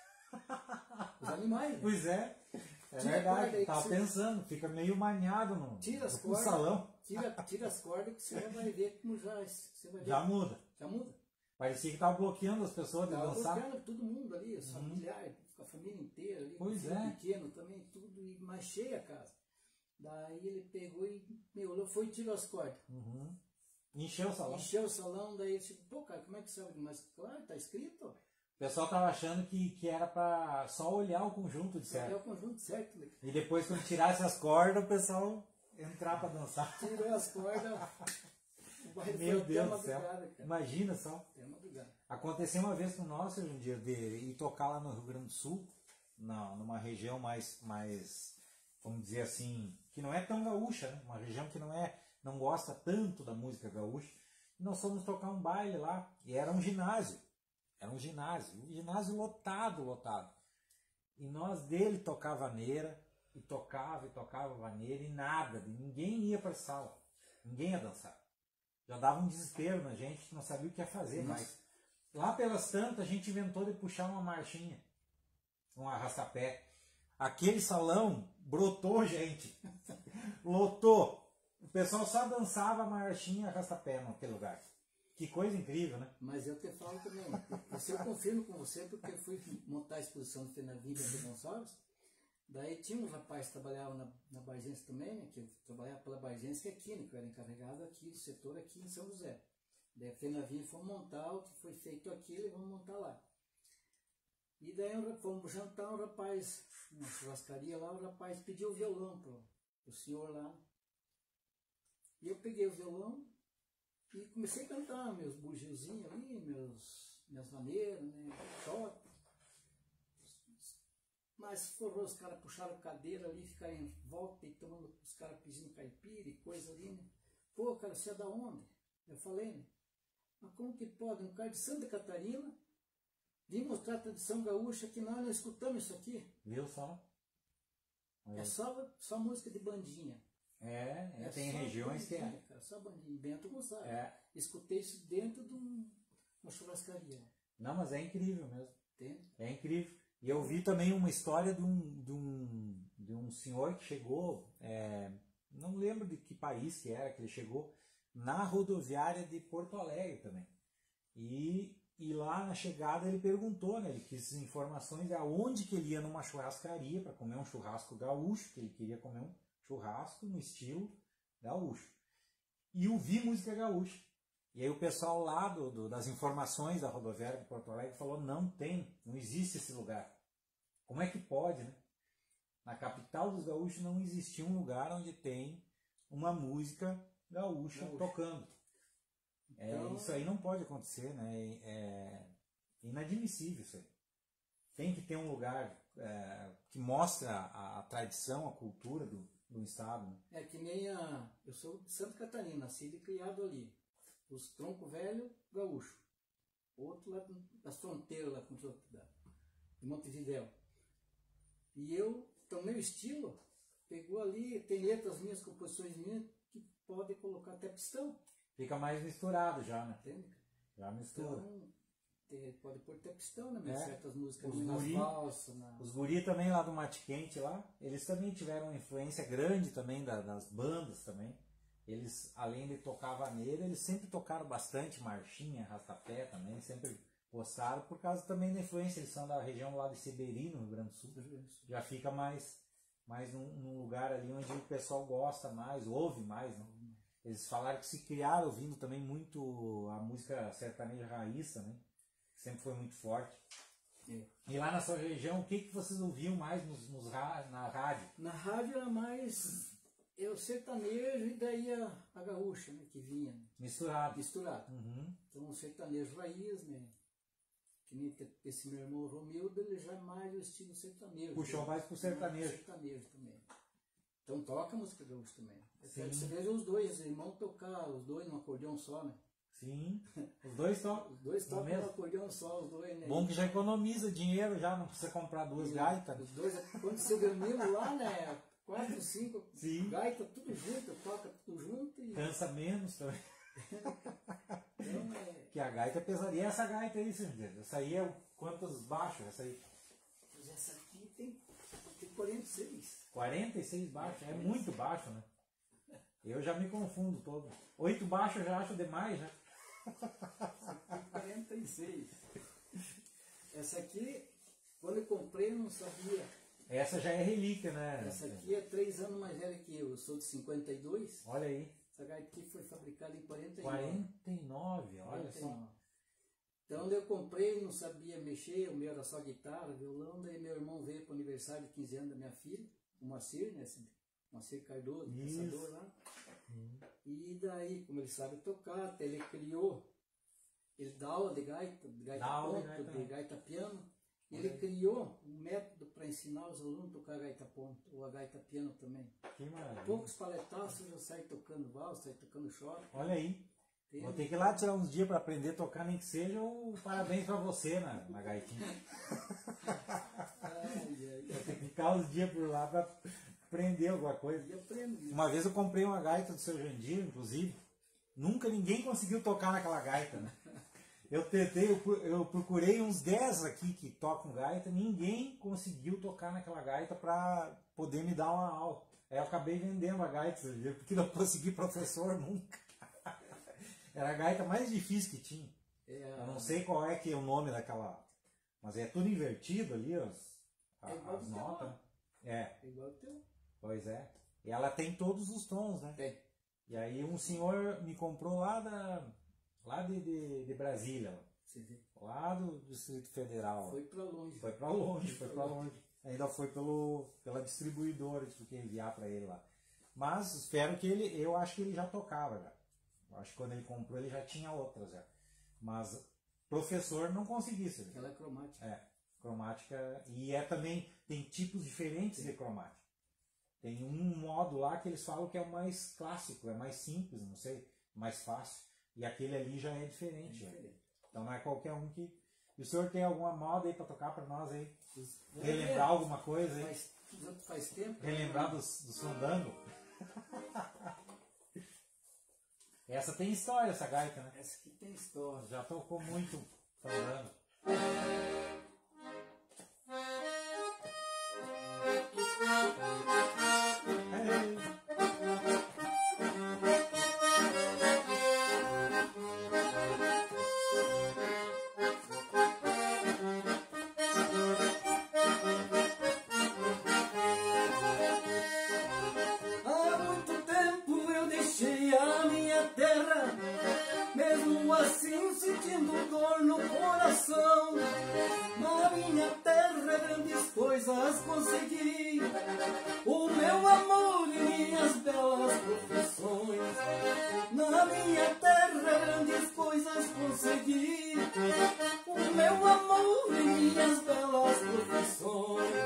Speaker 2: os animais. Né?
Speaker 1: Pois é. É
Speaker 2: tira
Speaker 1: verdade, tava
Speaker 2: você...
Speaker 1: pensando, fica meio maniado no,
Speaker 2: tira as
Speaker 1: no
Speaker 2: cordas,
Speaker 1: salão.
Speaker 2: Tira, tira as cordas que você vai ver como já, você vai ver.
Speaker 1: Já muda.
Speaker 2: Já muda.
Speaker 1: Parecia que tava bloqueando as pessoas de
Speaker 2: tava
Speaker 1: dançar.
Speaker 2: bloqueando todo mundo ali, os
Speaker 1: uhum.
Speaker 2: familiares, com a família inteira ali,
Speaker 1: pois
Speaker 2: com o
Speaker 1: é.
Speaker 2: pequeno também, tudo, e mais cheia a casa. Daí ele pegou e me olhou, foi e tirou as cordas.
Speaker 1: Uhum. Encheu o salão.
Speaker 2: Encheu o salão, daí ele disse, pô cara, como é que sabe? Mas claro, tá escrito.
Speaker 1: O pessoal tava achando que, que era pra só olhar o conjunto de certo.
Speaker 2: Olhar o conjunto certo. Né?
Speaker 1: E depois quando tirasse as cordas, o pessoal entrar pra dançar.
Speaker 2: Tirou as cordas.
Speaker 1: Meu Deus do céu. Imagina só.
Speaker 2: Até
Speaker 1: Aconteceu uma vez com nós, um dia, de ir tocar lá no Rio Grande do Sul, não, numa região mais, mais, vamos dizer assim, que não é tão gaúcha, né? Uma região que não é, não gosta tanto da música gaúcha. E nós fomos tocar um baile lá, e era um ginásio. Era um ginásio, um ginásio lotado, lotado. E nós dele tocava vaneira, e tocava, e tocava vaneira, e nada, ninguém ia para a sala, ninguém ia dançar. Já dava um desespero na gente, não sabia o que ia fazer mais. Lá pelas tantas, a gente inventou de puxar uma marchinha, um arrastapé. Aquele salão brotou gente, lotou. O pessoal só dançava a marchinha arrastapé naquele lugar. Que coisa incrível, né?
Speaker 2: Mas eu te falo também, isso eu confirmo com você, porque eu fui montar a exposição na Vila de Gonçalves, daí tinha um rapaz que trabalhava na, na Bargense também, né, que eu trabalhava pela Bargense, que é aqui, né, que eu era encarregado aqui do setor aqui em São José. Daí a Fenavim foi montar o que foi feito aqui e vamos montar lá. E daí fomos jantar, um rapaz, na churrascaria lá, o rapaz pediu o violão pro, pro senhor lá. E eu peguei o violão e comecei a cantar meus bugiozinhos ali, meus, minhas maneiras, né, toque. Mas forrou, os caras puxaram cadeira ali, ficaram em volta e tomando, os caras pedindo caipira e coisa ali, né. Pô, cara, você é da onde? Eu falei, né. Mas como que pode um cara de Santa Catarina vir mostrar a tradição gaúcha que nós não escutamos isso aqui?
Speaker 1: Viu só?
Speaker 2: É, é só, só música de bandinha.
Speaker 1: É, é, é tem regiões que é.
Speaker 2: Cara, só bandinha. Bento Gonçalves.
Speaker 1: É.
Speaker 2: Escutei isso dentro de um, uma churrascaria.
Speaker 1: Não, mas é incrível mesmo.
Speaker 2: Entende?
Speaker 1: É incrível. E eu vi também uma história de um, de um, de um senhor que chegou, é, não lembro de que país que era, que ele chegou, na rodoviária de Porto Alegre também. E, e lá na chegada ele perguntou, né, ele quis informações de aonde que ele ia numa churrascaria para comer um churrasco gaúcho, que ele queria comer um churrasco no estilo gaúcho. e ouvir música gaúcha. E aí o pessoal lá do, do, das informações da rodoviária de Porto Alegre falou, não tem, não existe esse lugar. Como é que pode, né? Na capital dos gaúchos não existia um lugar onde tem uma música gaúcha Gaúcho. tocando. É, então... Isso aí não pode acontecer, né? É inadmissível isso aí. Tem que ter um lugar é, que mostre a, a tradição, a cultura do, do estado. Né?
Speaker 2: É que nem a... Eu sou de Santa Catarina, nascido e criado ali. Os troncos velhos, gaúcho. Outro lá das fronteiras, lá com os outros, da, de Montevidéu. E eu, então meu estilo, pegou ali, tem letras minhas, composições minhas, que podem colocar até pistão.
Speaker 1: Fica mais misturado já, né?
Speaker 2: Entende?
Speaker 1: Já mistura.
Speaker 2: Então, tem, pode pôr até pistão, né?
Speaker 1: É.
Speaker 2: Certas músicas,
Speaker 1: Os
Speaker 2: nas
Speaker 1: guri,
Speaker 2: valsas. Na...
Speaker 1: Os guri também lá do Mate Quente, lá, eles também tiveram uma influência grande também da, das bandas também. Eles, além de tocar vaneira, eles sempre tocaram bastante marchinha, rastapé também, sempre gostaram, por causa também da influência, eles são da região lá de Seberi, no Rio Grande do Sul, já fica mais, mais num, num lugar ali onde o pessoal gosta mais, ouve mais, né? Eles falaram que se criaram ouvindo também muito a música sertaneja raiz também, que sempre foi muito forte. É. E lá na sua região, o que, que vocês ouviam mais nos, nos, na rádio?
Speaker 2: Na rádio era mais eu sertanejo e daí a, a gaúcha, né, que vinha.
Speaker 1: Misturado.
Speaker 2: Misturado.
Speaker 1: Uhum.
Speaker 2: Então o sertanejo raiz, né? Que nem esse meu irmão Romildo, ele já é mais o estilo sertanejo.
Speaker 1: Puxou mais pro sertanejo.
Speaker 2: Sertanejo também. Então toca música gaúcha também. Sim. Você veja os dois irmãos tocar, os dois num acordeão só, né?
Speaker 1: Sim, os dois tocam.
Speaker 2: Os dois tocam no acordeão só, os dois, né?
Speaker 1: Bom que já economiza dinheiro, já não precisa comprar duas gaitas.
Speaker 2: Os dois, quando você dormiu lá, né? Quatro, cinco
Speaker 1: Sim.
Speaker 2: gaitas, tudo junto, toca tudo junto. E...
Speaker 1: Cansa menos também.
Speaker 2: Então, é...
Speaker 1: Que a gaita é pesaria. E essa gaita aí, senhor? Essa aí é quantos baixos? Essa aí?
Speaker 2: Pois essa aqui tem, tem quarenta e seis.
Speaker 1: quarenta e seis baixos? É muito baixo, né? Eu já me confundo todo. Oito baixos eu já acho demais, né?
Speaker 2: quarenta e seis. Essa aqui, quando eu comprei, eu não sabia.
Speaker 1: Essa já é relíquia, né?
Speaker 2: Essa aqui é três anos mais velha que eu. Eu sou de cinquenta e dois.
Speaker 1: Olha aí.
Speaker 2: Essa gaita aqui foi fabricada em quarenta e nove.
Speaker 1: quarenta e nove, olha
Speaker 2: quarenta e nove.
Speaker 1: só.
Speaker 2: Então eu comprei, não sabia mexer, o meu era só guitarra, violão. Daí meu irmão veio para o aniversário de quinze anos da minha filha, o Moacir, né? Moacir Cardoso, pensador lá. Hum. E daí, como ele sabe tocar, até ele criou, ele dá aula de gaita, de gaita
Speaker 1: dá
Speaker 2: ponto,
Speaker 1: gaita.
Speaker 2: de gaita piano. Ele é. criou um método para ensinar os alunos a tocar gaita ponto, ou a gaita piano também.
Speaker 1: Que maravilha.
Speaker 2: Poucos paletaços já saem tocando valsa, saem tocando short.
Speaker 1: Olha aí. Tem. Vou ter que ir lá tirar uns dias para aprender a tocar, nem que seja um parabéns para você na, na gaitinha. Ai, ai. Vou ter que ficar uns dias por lá para aprender alguma coisa.
Speaker 2: E aprendo.
Speaker 1: Uma vez eu comprei uma gaita do seu Jandir, inclusive. Nunca ninguém conseguiu tocar naquela gaita, né? Eu tentei, eu, eu procurei uns dez aqui que tocam gaita, ninguém conseguiu tocar naquela gaita para poder me dar uma aula. Aí eu acabei vendendo a gaita, porque não consegui professor nunca. Era a gaita mais difícil que tinha. É, eu não sei qual é que é o nome daquela, mas é tudo invertido ali, as,
Speaker 2: é igual
Speaker 1: as notas.
Speaker 2: É. É igual o teu.
Speaker 1: Pois é. E ela tem todos os tons, né?
Speaker 2: Tem.
Speaker 1: E aí um senhor me comprou lá da... Lá de, de, de Brasília, lá do Distrito Federal.
Speaker 2: Foi para longe.
Speaker 1: Foi para longe, foi para longe. Ainda foi pelo, pela distribuidora que eu enviar para ele lá. Mas espero que ele, eu acho que ele já tocava já. Eu acho que quando ele comprou ele já tinha outras já. Mas professor não conseguisse.
Speaker 2: Ela é cromática.
Speaker 1: É, cromática. E é também, tem tipos diferentes Sim. de cromática. Tem um modo lá que eles falam que é o mais clássico, é mais simples, não sei, mais fácil. E aquele ali já é diferente. É diferente. Então não é qualquer um que... E o senhor tem alguma moda aí para tocar para nós aí? Relembrar alguma coisa aí?
Speaker 2: Faz, faz tempo.
Speaker 1: Relembrar dos, dos fandangos? Essa tem história, essa gaita, né?
Speaker 2: Essa aqui tem história.
Speaker 1: Já tocou muito fandango.
Speaker 2: Há muito tempo eu deixei a minha riquezas consegui, o meu amor e minhas belas profissões. Na minha terra grandes coisas consegui, o meu amor e minhas belas profissões.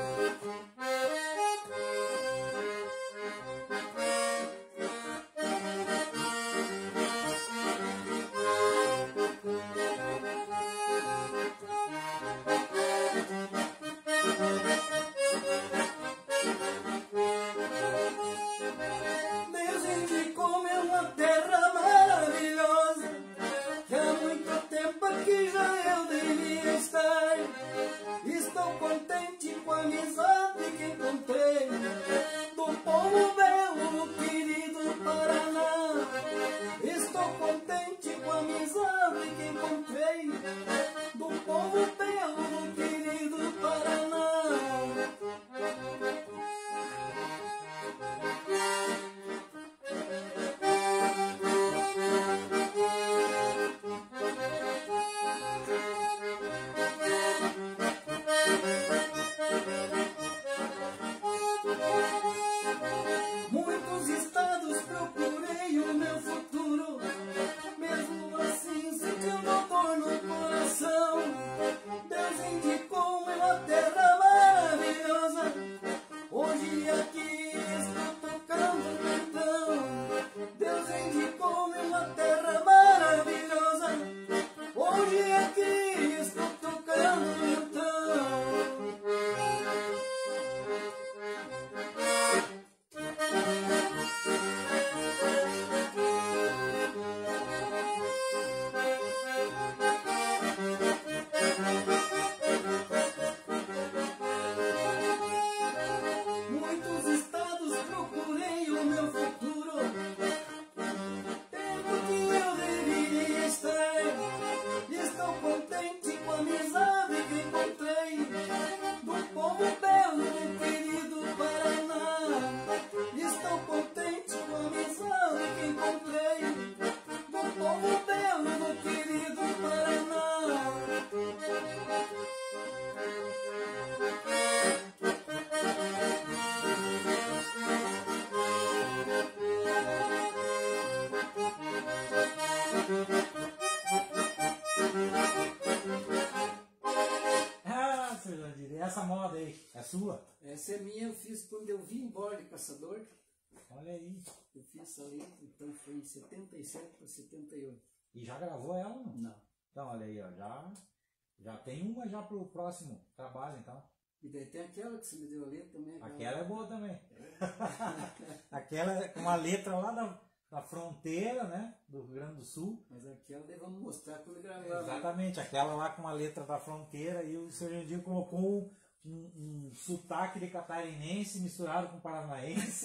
Speaker 1: Essa moda aí, é sua?
Speaker 2: Essa é minha, eu fiz quando eu vim embora de Caçador.
Speaker 1: Olha aí.
Speaker 2: Eu fiz essa letra, então foi em setenta e sete para setenta e oito.
Speaker 1: E já gravou ela ou não?
Speaker 2: Não.
Speaker 1: Então, olha aí, ó, já, já tem uma já pro próximo trabalho, então.
Speaker 2: E daí tem aquela que você me deu a letra também.
Speaker 1: Aquela, aquela é boa também. É. Aquela é com uma letra lá da, da fronteira, né, do Rio Grande do Sul.
Speaker 2: Mas aquela daí vamos mostrar quando gravar.
Speaker 1: Exatamente, né? Aquela lá com uma letra da fronteira e o seu Jandir colocou um, um sotaque de catarinense misturado com paranaense.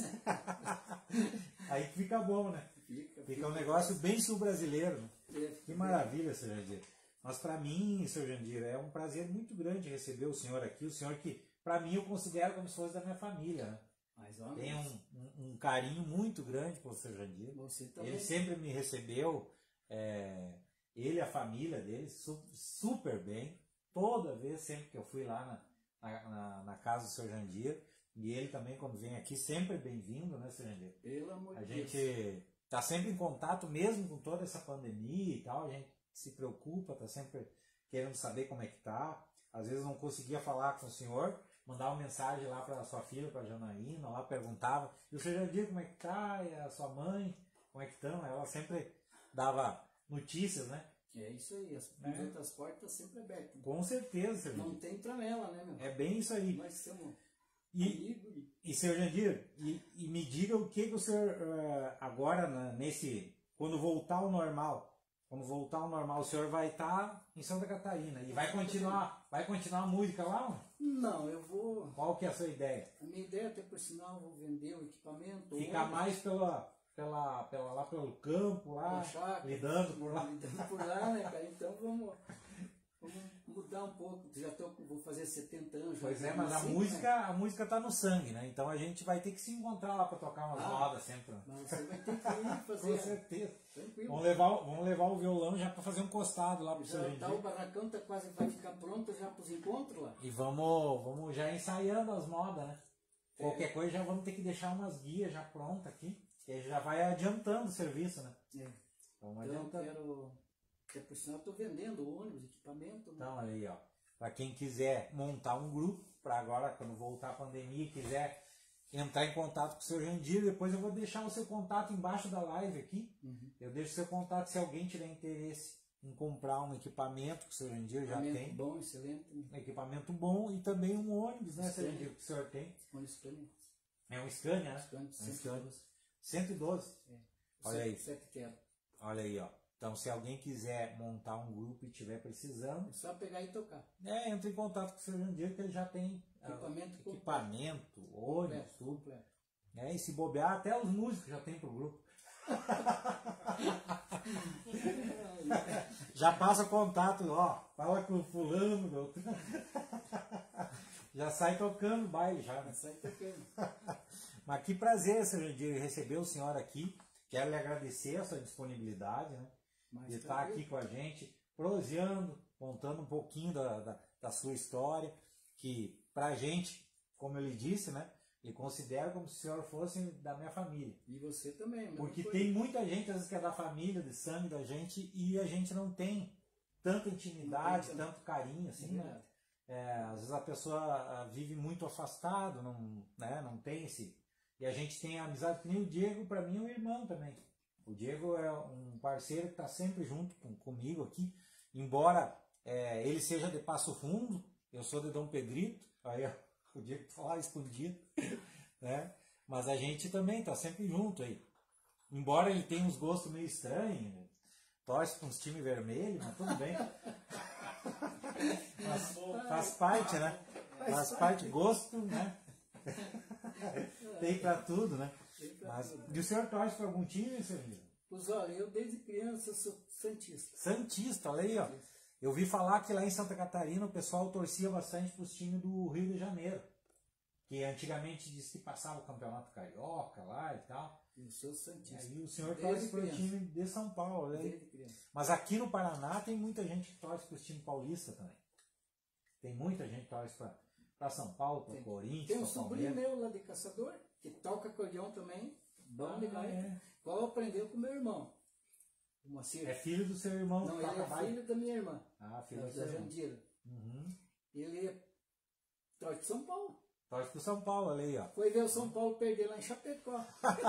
Speaker 1: Aí fica bom, né?
Speaker 2: Fica,
Speaker 1: fica,
Speaker 2: fica
Speaker 1: um negócio bem sul-brasileiro. Né?
Speaker 2: É,
Speaker 1: que maravilha, seu Jandir. Mas para mim, seu Jandir, é um prazer muito grande receber o senhor aqui. O senhor que, para mim, eu considero como se fosse da minha família. Né?
Speaker 2: Mas, ó,
Speaker 1: tem um, um, um carinho muito grande pelo seu Jandir.
Speaker 2: Você também.
Speaker 1: Ele sempre me recebeu, é, ele e a família dele, su super bem. Toda vez, sempre que eu fui lá na, na, na casa do seu Jandir. E ele também, quando vem aqui, sempre é bem-vindo, né, seu Jandir?
Speaker 2: Pelo amor de
Speaker 1: A
Speaker 2: Deus.
Speaker 1: gente está sempre em contato, mesmo com toda essa pandemia e tal. A gente se preocupa, está sempre querendo saber como é que tá. Às vezes não conseguia falar com o senhor, mandava uma mensagem lá para sua filha, para a Janaína, lá perguntava, e o senhor Jandir, como é que tá? E a sua mãe, como é que estão? Ela sempre dava notícias, né?
Speaker 2: É isso aí, as,
Speaker 1: é.
Speaker 2: outras portas sempre abertas.
Speaker 1: Com certeza, senhor Jandir.
Speaker 2: Não tem tramela, né, meu?
Speaker 1: É bem isso aí.
Speaker 2: Nós somos
Speaker 1: e,
Speaker 2: amigos.
Speaker 1: E, senhor Jandir, e, e me diga o que, que o senhor, uh, agora, na, nesse, quando voltar ao normal, quando voltar ao normal, o senhor vai estar em Santa Catarina e vai continuar, vai continuar a música lá?
Speaker 2: Não, eu vou...
Speaker 1: Qual que é a sua ideia?
Speaker 2: A minha ideia, até por sinal, eu vou vender o equipamento.
Speaker 1: Ficar mais pela, pela, pela, lá pelo campo, lá,
Speaker 2: chácara,
Speaker 1: lidando por lá.
Speaker 2: Lidando por lá, né, cara? Então vamos, vamos mudar voltar um pouco, já tô, vou fazer setenta anos.
Speaker 1: Pois
Speaker 2: já
Speaker 1: é, mas a
Speaker 2: assim,
Speaker 1: música,
Speaker 2: né?
Speaker 1: a música tá no sangue, né? Então a gente vai ter que se encontrar lá para tocar umas
Speaker 2: Ah,
Speaker 1: modas sempre.
Speaker 2: Mas você vai ter que ir fazer.
Speaker 1: Com certeza.
Speaker 2: Tranquilo.
Speaker 1: Vamos levar, vamos levar o violão já para fazer um costado lá pro seu
Speaker 2: Já tá, o barracão tá quase, vai ficar pronto já para os encontros lá.
Speaker 1: E vamos, vamos já ensaiando as modas, né?
Speaker 2: É.
Speaker 1: Qualquer coisa já vamos ter que deixar umas guias já prontas aqui, que aí já vai adiantando o serviço, né?
Speaker 2: É.
Speaker 1: Vamos
Speaker 2: Então eu
Speaker 1: adiantando.
Speaker 2: quero, que por sinal eu tô vendendo ônibus, equipamento. Né?
Speaker 1: Então, olha aí, ó. Para quem quiser montar um grupo, para agora, quando voltar a pandemia, quiser entrar em contato com o seu Jandir, depois eu vou deixar o seu contato embaixo da live aqui. Uhum. Eu deixo o seu contato se alguém tiver interesse em comprar um equipamento que o seu Jandir já tem.
Speaker 2: Bom, excelente.
Speaker 1: Um equipamento bom e também um ônibus, né, seu Jandir, que o senhor tem.
Speaker 2: Um Scania.
Speaker 1: É um Scania, né?
Speaker 2: Scania,
Speaker 1: É um Scania.
Speaker 2: cento e doze.
Speaker 1: cento e doze?
Speaker 2: É.
Speaker 1: Olha aí.
Speaker 2: Sete tela.
Speaker 1: Olha aí, ó. Então, se alguém quiser montar um grupo e estiver precisando,
Speaker 2: é só pegar e tocar.
Speaker 1: É, entre em contato com o seu Jandir, que ele já tem
Speaker 2: equipamento,
Speaker 1: uh, equipamento ônibus, tudo.
Speaker 2: Completo.
Speaker 1: É, e se bobear, até os músicos já tem pro grupo. Já passa contato, ó. Fala com o fulano, meu. Já sai tocando baile já, né?
Speaker 2: Sai tocando.
Speaker 1: Mas que prazer, seu Jandir, receber o senhor aqui. Quero lhe agradecer a sua disponibilidade, né?
Speaker 2: Mas
Speaker 1: de estar aqui com a gente, proseando, contando um pouquinho da, da, da sua história, que pra gente, como eu lhe disse, né? Eu considero como se o senhor fosse da minha família.
Speaker 2: E você também, né?
Speaker 1: Porque tem muita gente, às vezes, que é da família, de sangue da gente, e a gente não tem tanta intimidade, tem, tanto carinho, assim, é né? É, às vezes a pessoa vive muito afastado, não, né? Não tem esse... E a gente tem a amizade, que nem o Diego, para mim, é um irmão também. O Diego é um parceiro que está sempre junto com, comigo aqui, embora é, ele seja de Passo Fundo, eu sou de Dom Pedrito, aí ó, o Diego está lá escondido, né? Mas a gente também está sempre junto aí. Embora ele tenha uns gostos meio estranhos, torce para uns times vermelhos, mas tudo bem. Mas faz parte, né? Faz parte, gosto, né? Tem para tudo, né? Mas, e o senhor torce para algum time, senhor?
Speaker 2: Pois olha, eu desde criança sou santista.
Speaker 1: Santista, olha aí, ó. Eu vi falar que lá em Santa Catarina o pessoal torcia bastante para os times do Rio de Janeiro. Que antigamente disse que passava o Campeonato Carioca lá e tal.
Speaker 2: Eu sou santista.
Speaker 1: E aí o senhor torce para o time de São Paulo, né?
Speaker 2: Desde criança.
Speaker 1: Mas aqui no Paraná tem muita gente que torce para os times paulistas também. Tem muita gente que torce para São Paulo, para Corinthians,
Speaker 2: tem um
Speaker 1: para
Speaker 2: sobrinho
Speaker 1: Palmeiras.
Speaker 2: meu lá de Caçador, que toca acordeão também. Bom
Speaker 1: Ah,
Speaker 2: de gaita.
Speaker 1: é.
Speaker 2: Qual aprendeu com meu irmão. O Moacir.
Speaker 1: É filho do seu irmão
Speaker 2: Não,
Speaker 1: que
Speaker 2: ele
Speaker 1: toca
Speaker 2: é
Speaker 1: baile?
Speaker 2: filho da minha irmã.
Speaker 1: Ah, filho
Speaker 2: da,
Speaker 1: do seu
Speaker 2: da
Speaker 1: irmão.
Speaker 2: Jandira.
Speaker 1: Uhum.
Speaker 2: Ele é torce de São Paulo.
Speaker 1: Torce pro São Paulo, olha aí, ó.
Speaker 2: Foi ver o São Paulo perder lá em Chapecó.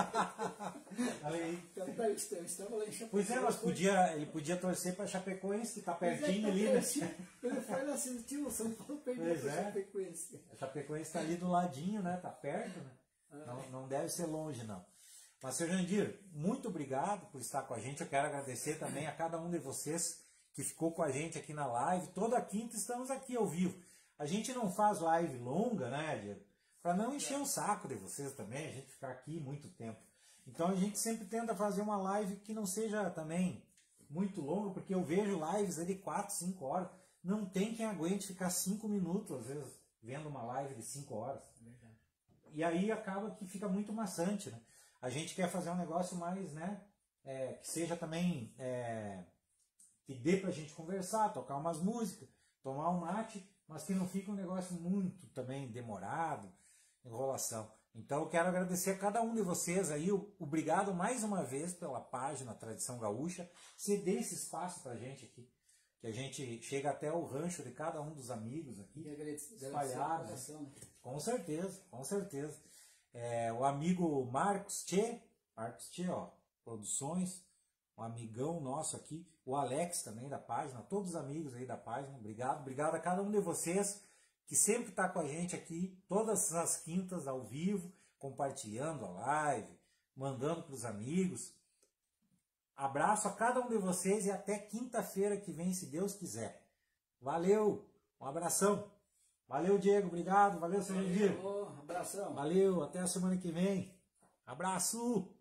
Speaker 1: Olha aí.
Speaker 2: Então, tá, eu estava lá em Chapecó.
Speaker 1: Pois é, mas podia, ele podia torcer para Chapecoense, que tá pertinho ali, né?
Speaker 2: Ele foi lá assistir o São Paulo perder
Speaker 1: Pois
Speaker 2: para
Speaker 1: é.
Speaker 2: Chapecoense.
Speaker 1: A Chapecoense tá ali do ladinho, né? Tá perto, né?
Speaker 2: Ah,
Speaker 1: Não, não deve ser longe, não. Mas, seu Jandir, muito obrigado por estar com a gente. Eu quero agradecer também a cada um de vocês que ficou com a gente aqui na live. Toda quinta estamos aqui ao vivo. A gente não faz live longa, né, Diego? Para não encher o saco de vocês também, a gente ficar aqui muito tempo. Então a gente sempre tenta fazer uma live que não seja também muito longa, porque eu vejo lives de quatro, cinco horas. Não tem quem aguente ficar cinco minutos, às vezes, vendo uma live de cinco horas.
Speaker 2: verdade.
Speaker 1: E aí acaba que fica muito maçante, né? A gente quer fazer um negócio mais, né, é, que seja também, é, que dê pra gente conversar, tocar umas músicas, tomar um mate, mas que não fique um negócio muito também demorado, enrolação. Então eu quero agradecer a cada um de vocês aí, obrigado mais uma vez pela página Tradição Gaúcha, ceder esse espaço pra gente aqui, que a gente chega até o rancho de cada um dos amigos aqui,
Speaker 2: E agradecer,
Speaker 1: espalhados.
Speaker 2: agradecer a coração, né?
Speaker 1: Com certeza, com certeza. É, o amigo Marcos Tchê, Marcos Tchê, ó, Produções, um amigão nosso aqui, o Alex também da página, todos os amigos aí da página, obrigado, obrigado a cada um de vocês que sempre está com a gente aqui, todas as quintas ao vivo, compartilhando a live, mandando para os amigos. Abraço a cada um de vocês e até quinta-feira que vem, se Deus quiser. Valeu, um abração. Valeu, Diego, obrigado. Valeu, seu Jandir.
Speaker 2: Abração.
Speaker 1: Valeu, até a semana que vem. Abraço!